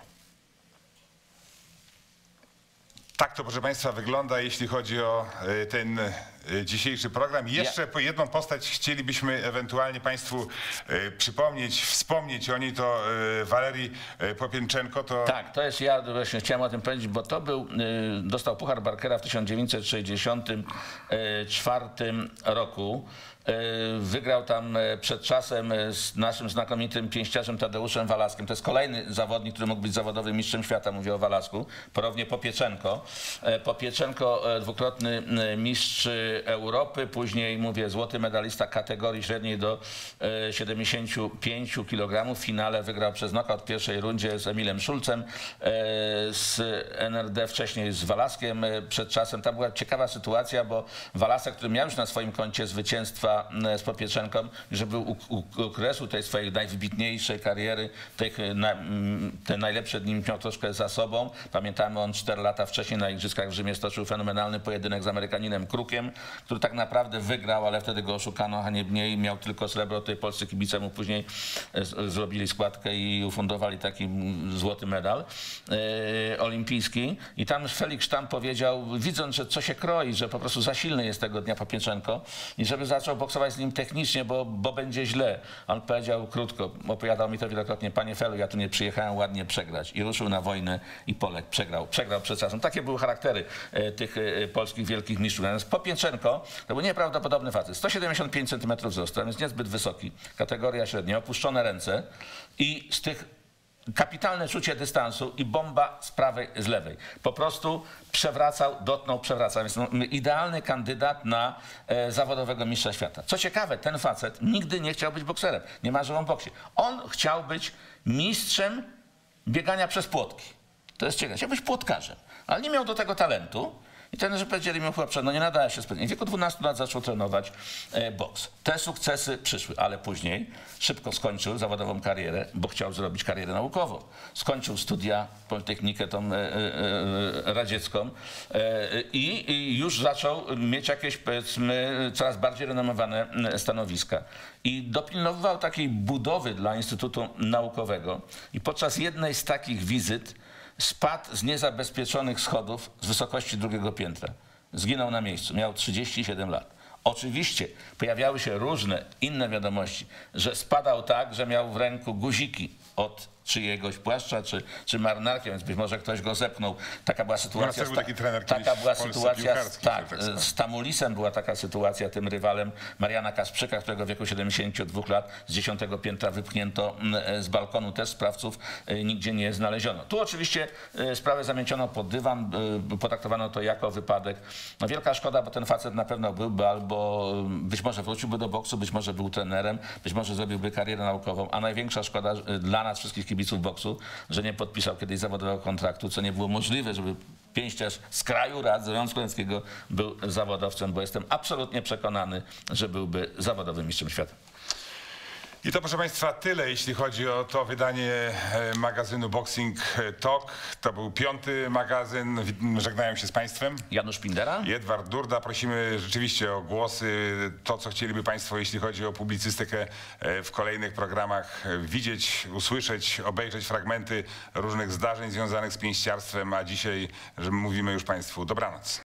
Tak to, proszę Państwa, wygląda, jeśli chodzi o ten dzisiejszy program. Jeszcze ja. po jedną postać chcielibyśmy ewentualnie Państwu przypomnieć, wspomnieć o niej, to Walerii Popielczenko. To... Tak, to jest, ja właśnie chciałem o tym powiedzieć, bo to był, dostał Puchar Barkera w tysiąc dziewięćset sześćdziesiątym czwartym roku. Wygrał tam przed czasem z naszym znakomitym pięściarzem Tadeuszem Walaskiem. To jest kolejny zawodnik, który mógł być zawodowym mistrzem świata, mówię o Walasku. Ponownie Popielczenko. Popielczenko dwukrotny mistrz Europy, później mówię złoty medalista kategorii średniej do siedemdziesięciu pięciu kilogramów. W finale wygrał przez knockout w pierwszej rundzie z Emilem Szulcem, z N R D wcześniej z Walaskiem przed czasem. Tam była ciekawa sytuacja, bo Walasek, który miał już na swoim koncie zwycięstwa z Popielczenką, że był u, u, u kresu tej swojej najwybitniejszej kariery, tych, na, te najlepsze dni miał troszkę za sobą. Pamiętamy, on cztery lata wcześniej na Igrzyskach w Rzymie stoczył fenomenalny pojedynek z Amerykaninem Crookiem, który tak naprawdę wygrał, ale wtedy go oszukano haniebnie i miał tylko srebro. Tutaj polscy kibice mu później z, zrobili składkę i ufundowali taki złoty medal e, olimpijski. I tam Felix Sztam powiedział, widząc, że co się kroi, że po prostu za silny jest tego dnia Popielczenko i żeby zaczął boksować z nim technicznie, bo, bo będzie źle. On powiedział krótko, opowiadał mi to wielokrotnie, panie Felu, ja tu nie przyjechałem ładnie przegrać. I ruszył na wojnę i Polek przegrał. Przegrał przed czasem. Takie były charaktery e, tych e, polskich wielkich mistrzów. Natomiast Popielczenko to był nieprawdopodobny facet. sto siedemdziesiąt pięć centymetrów wzrostu, a więc niezbyt wysoki. Kategoria średnia, opuszczone ręce i z tych kapitalne czucie dystansu i bomba z prawej, z lewej. Po prostu przewracał, dotknął, przewracał. Więc no, idealny kandydat na e, zawodowego mistrza świata. Co ciekawe, ten facet nigdy nie chciał być bokserem. Nie marzył o boksie. On chciał być mistrzem biegania przez płotki. To jest ciekawe. Chciał być płotkarzem, ale nie miał do tego talentu. I trenerzy powiedzieli mi, chłopcze, no nie nadaje się specjalnie. W wieku dwunastu lat zaczął trenować e, boks. Te sukcesy przyszły, ale później szybko skończył zawodową karierę, bo chciał zrobić karierę naukową. Skończył studia, Politechnikę tą e, e, radziecką e, i, i już zaczął mieć jakieś, powiedzmy, coraz bardziej renomowane stanowiska. I dopilnowywał takiej budowy dla Instytutu Naukowego. I podczas jednej z takich wizyt spadł z niezabezpieczonych schodów z wysokości drugiego piętra. Zginął na miejscu. Miał trzydzieści siedem lat. Oczywiście pojawiały się różne inne wiadomości, że spadał tak, że miał w ręku guziki od czyjegoś płaszcza, czy, czy marynarki, więc być może ktoś go zepchnął. Taka była sytuacja. był taki trener taka była w Polsce sytuacja piłkarski, tak, tak samo. z Tamulisem była taka sytuacja, tym rywalem Mariana Kasprzyka, którego w wieku siedemdziesięciu dwóch lat z dziesiątego piętra wypchnięto z balkonu. Też sprawców nigdzie nie znaleziono. Tu oczywiście sprawę zamięciono pod dywan, potraktowano to jako wypadek. No wielka szkoda, bo ten facet na pewno byłby albo być może wróciłby do boksu, być może był trenerem, być może zrobiłby karierę naukową, a największa szkoda dla nas wszystkich kibiców boksu, że nie podpisał kiedyś zawodowego kontraktu, co nie było możliwe, żeby pięściarz z kraju rad Związku Radzieckiego był zawodowcem, bo jestem absolutnie przekonany, że byłby zawodowym mistrzem świata. I to, proszę Państwa, tyle, jeśli chodzi o to wydanie magazynu Boxing Talk. To był piąty magazyn. Żegnają się z Państwem Janusz Pindera i Edward Durda. Prosimy rzeczywiście o głosy, to co chcieliby Państwo, jeśli chodzi o publicystykę w kolejnych programach widzieć, usłyszeć, obejrzeć fragmenty różnych zdarzeń związanych z pięściarstwem, a dzisiaj że mówimy już Państwu dobranoc.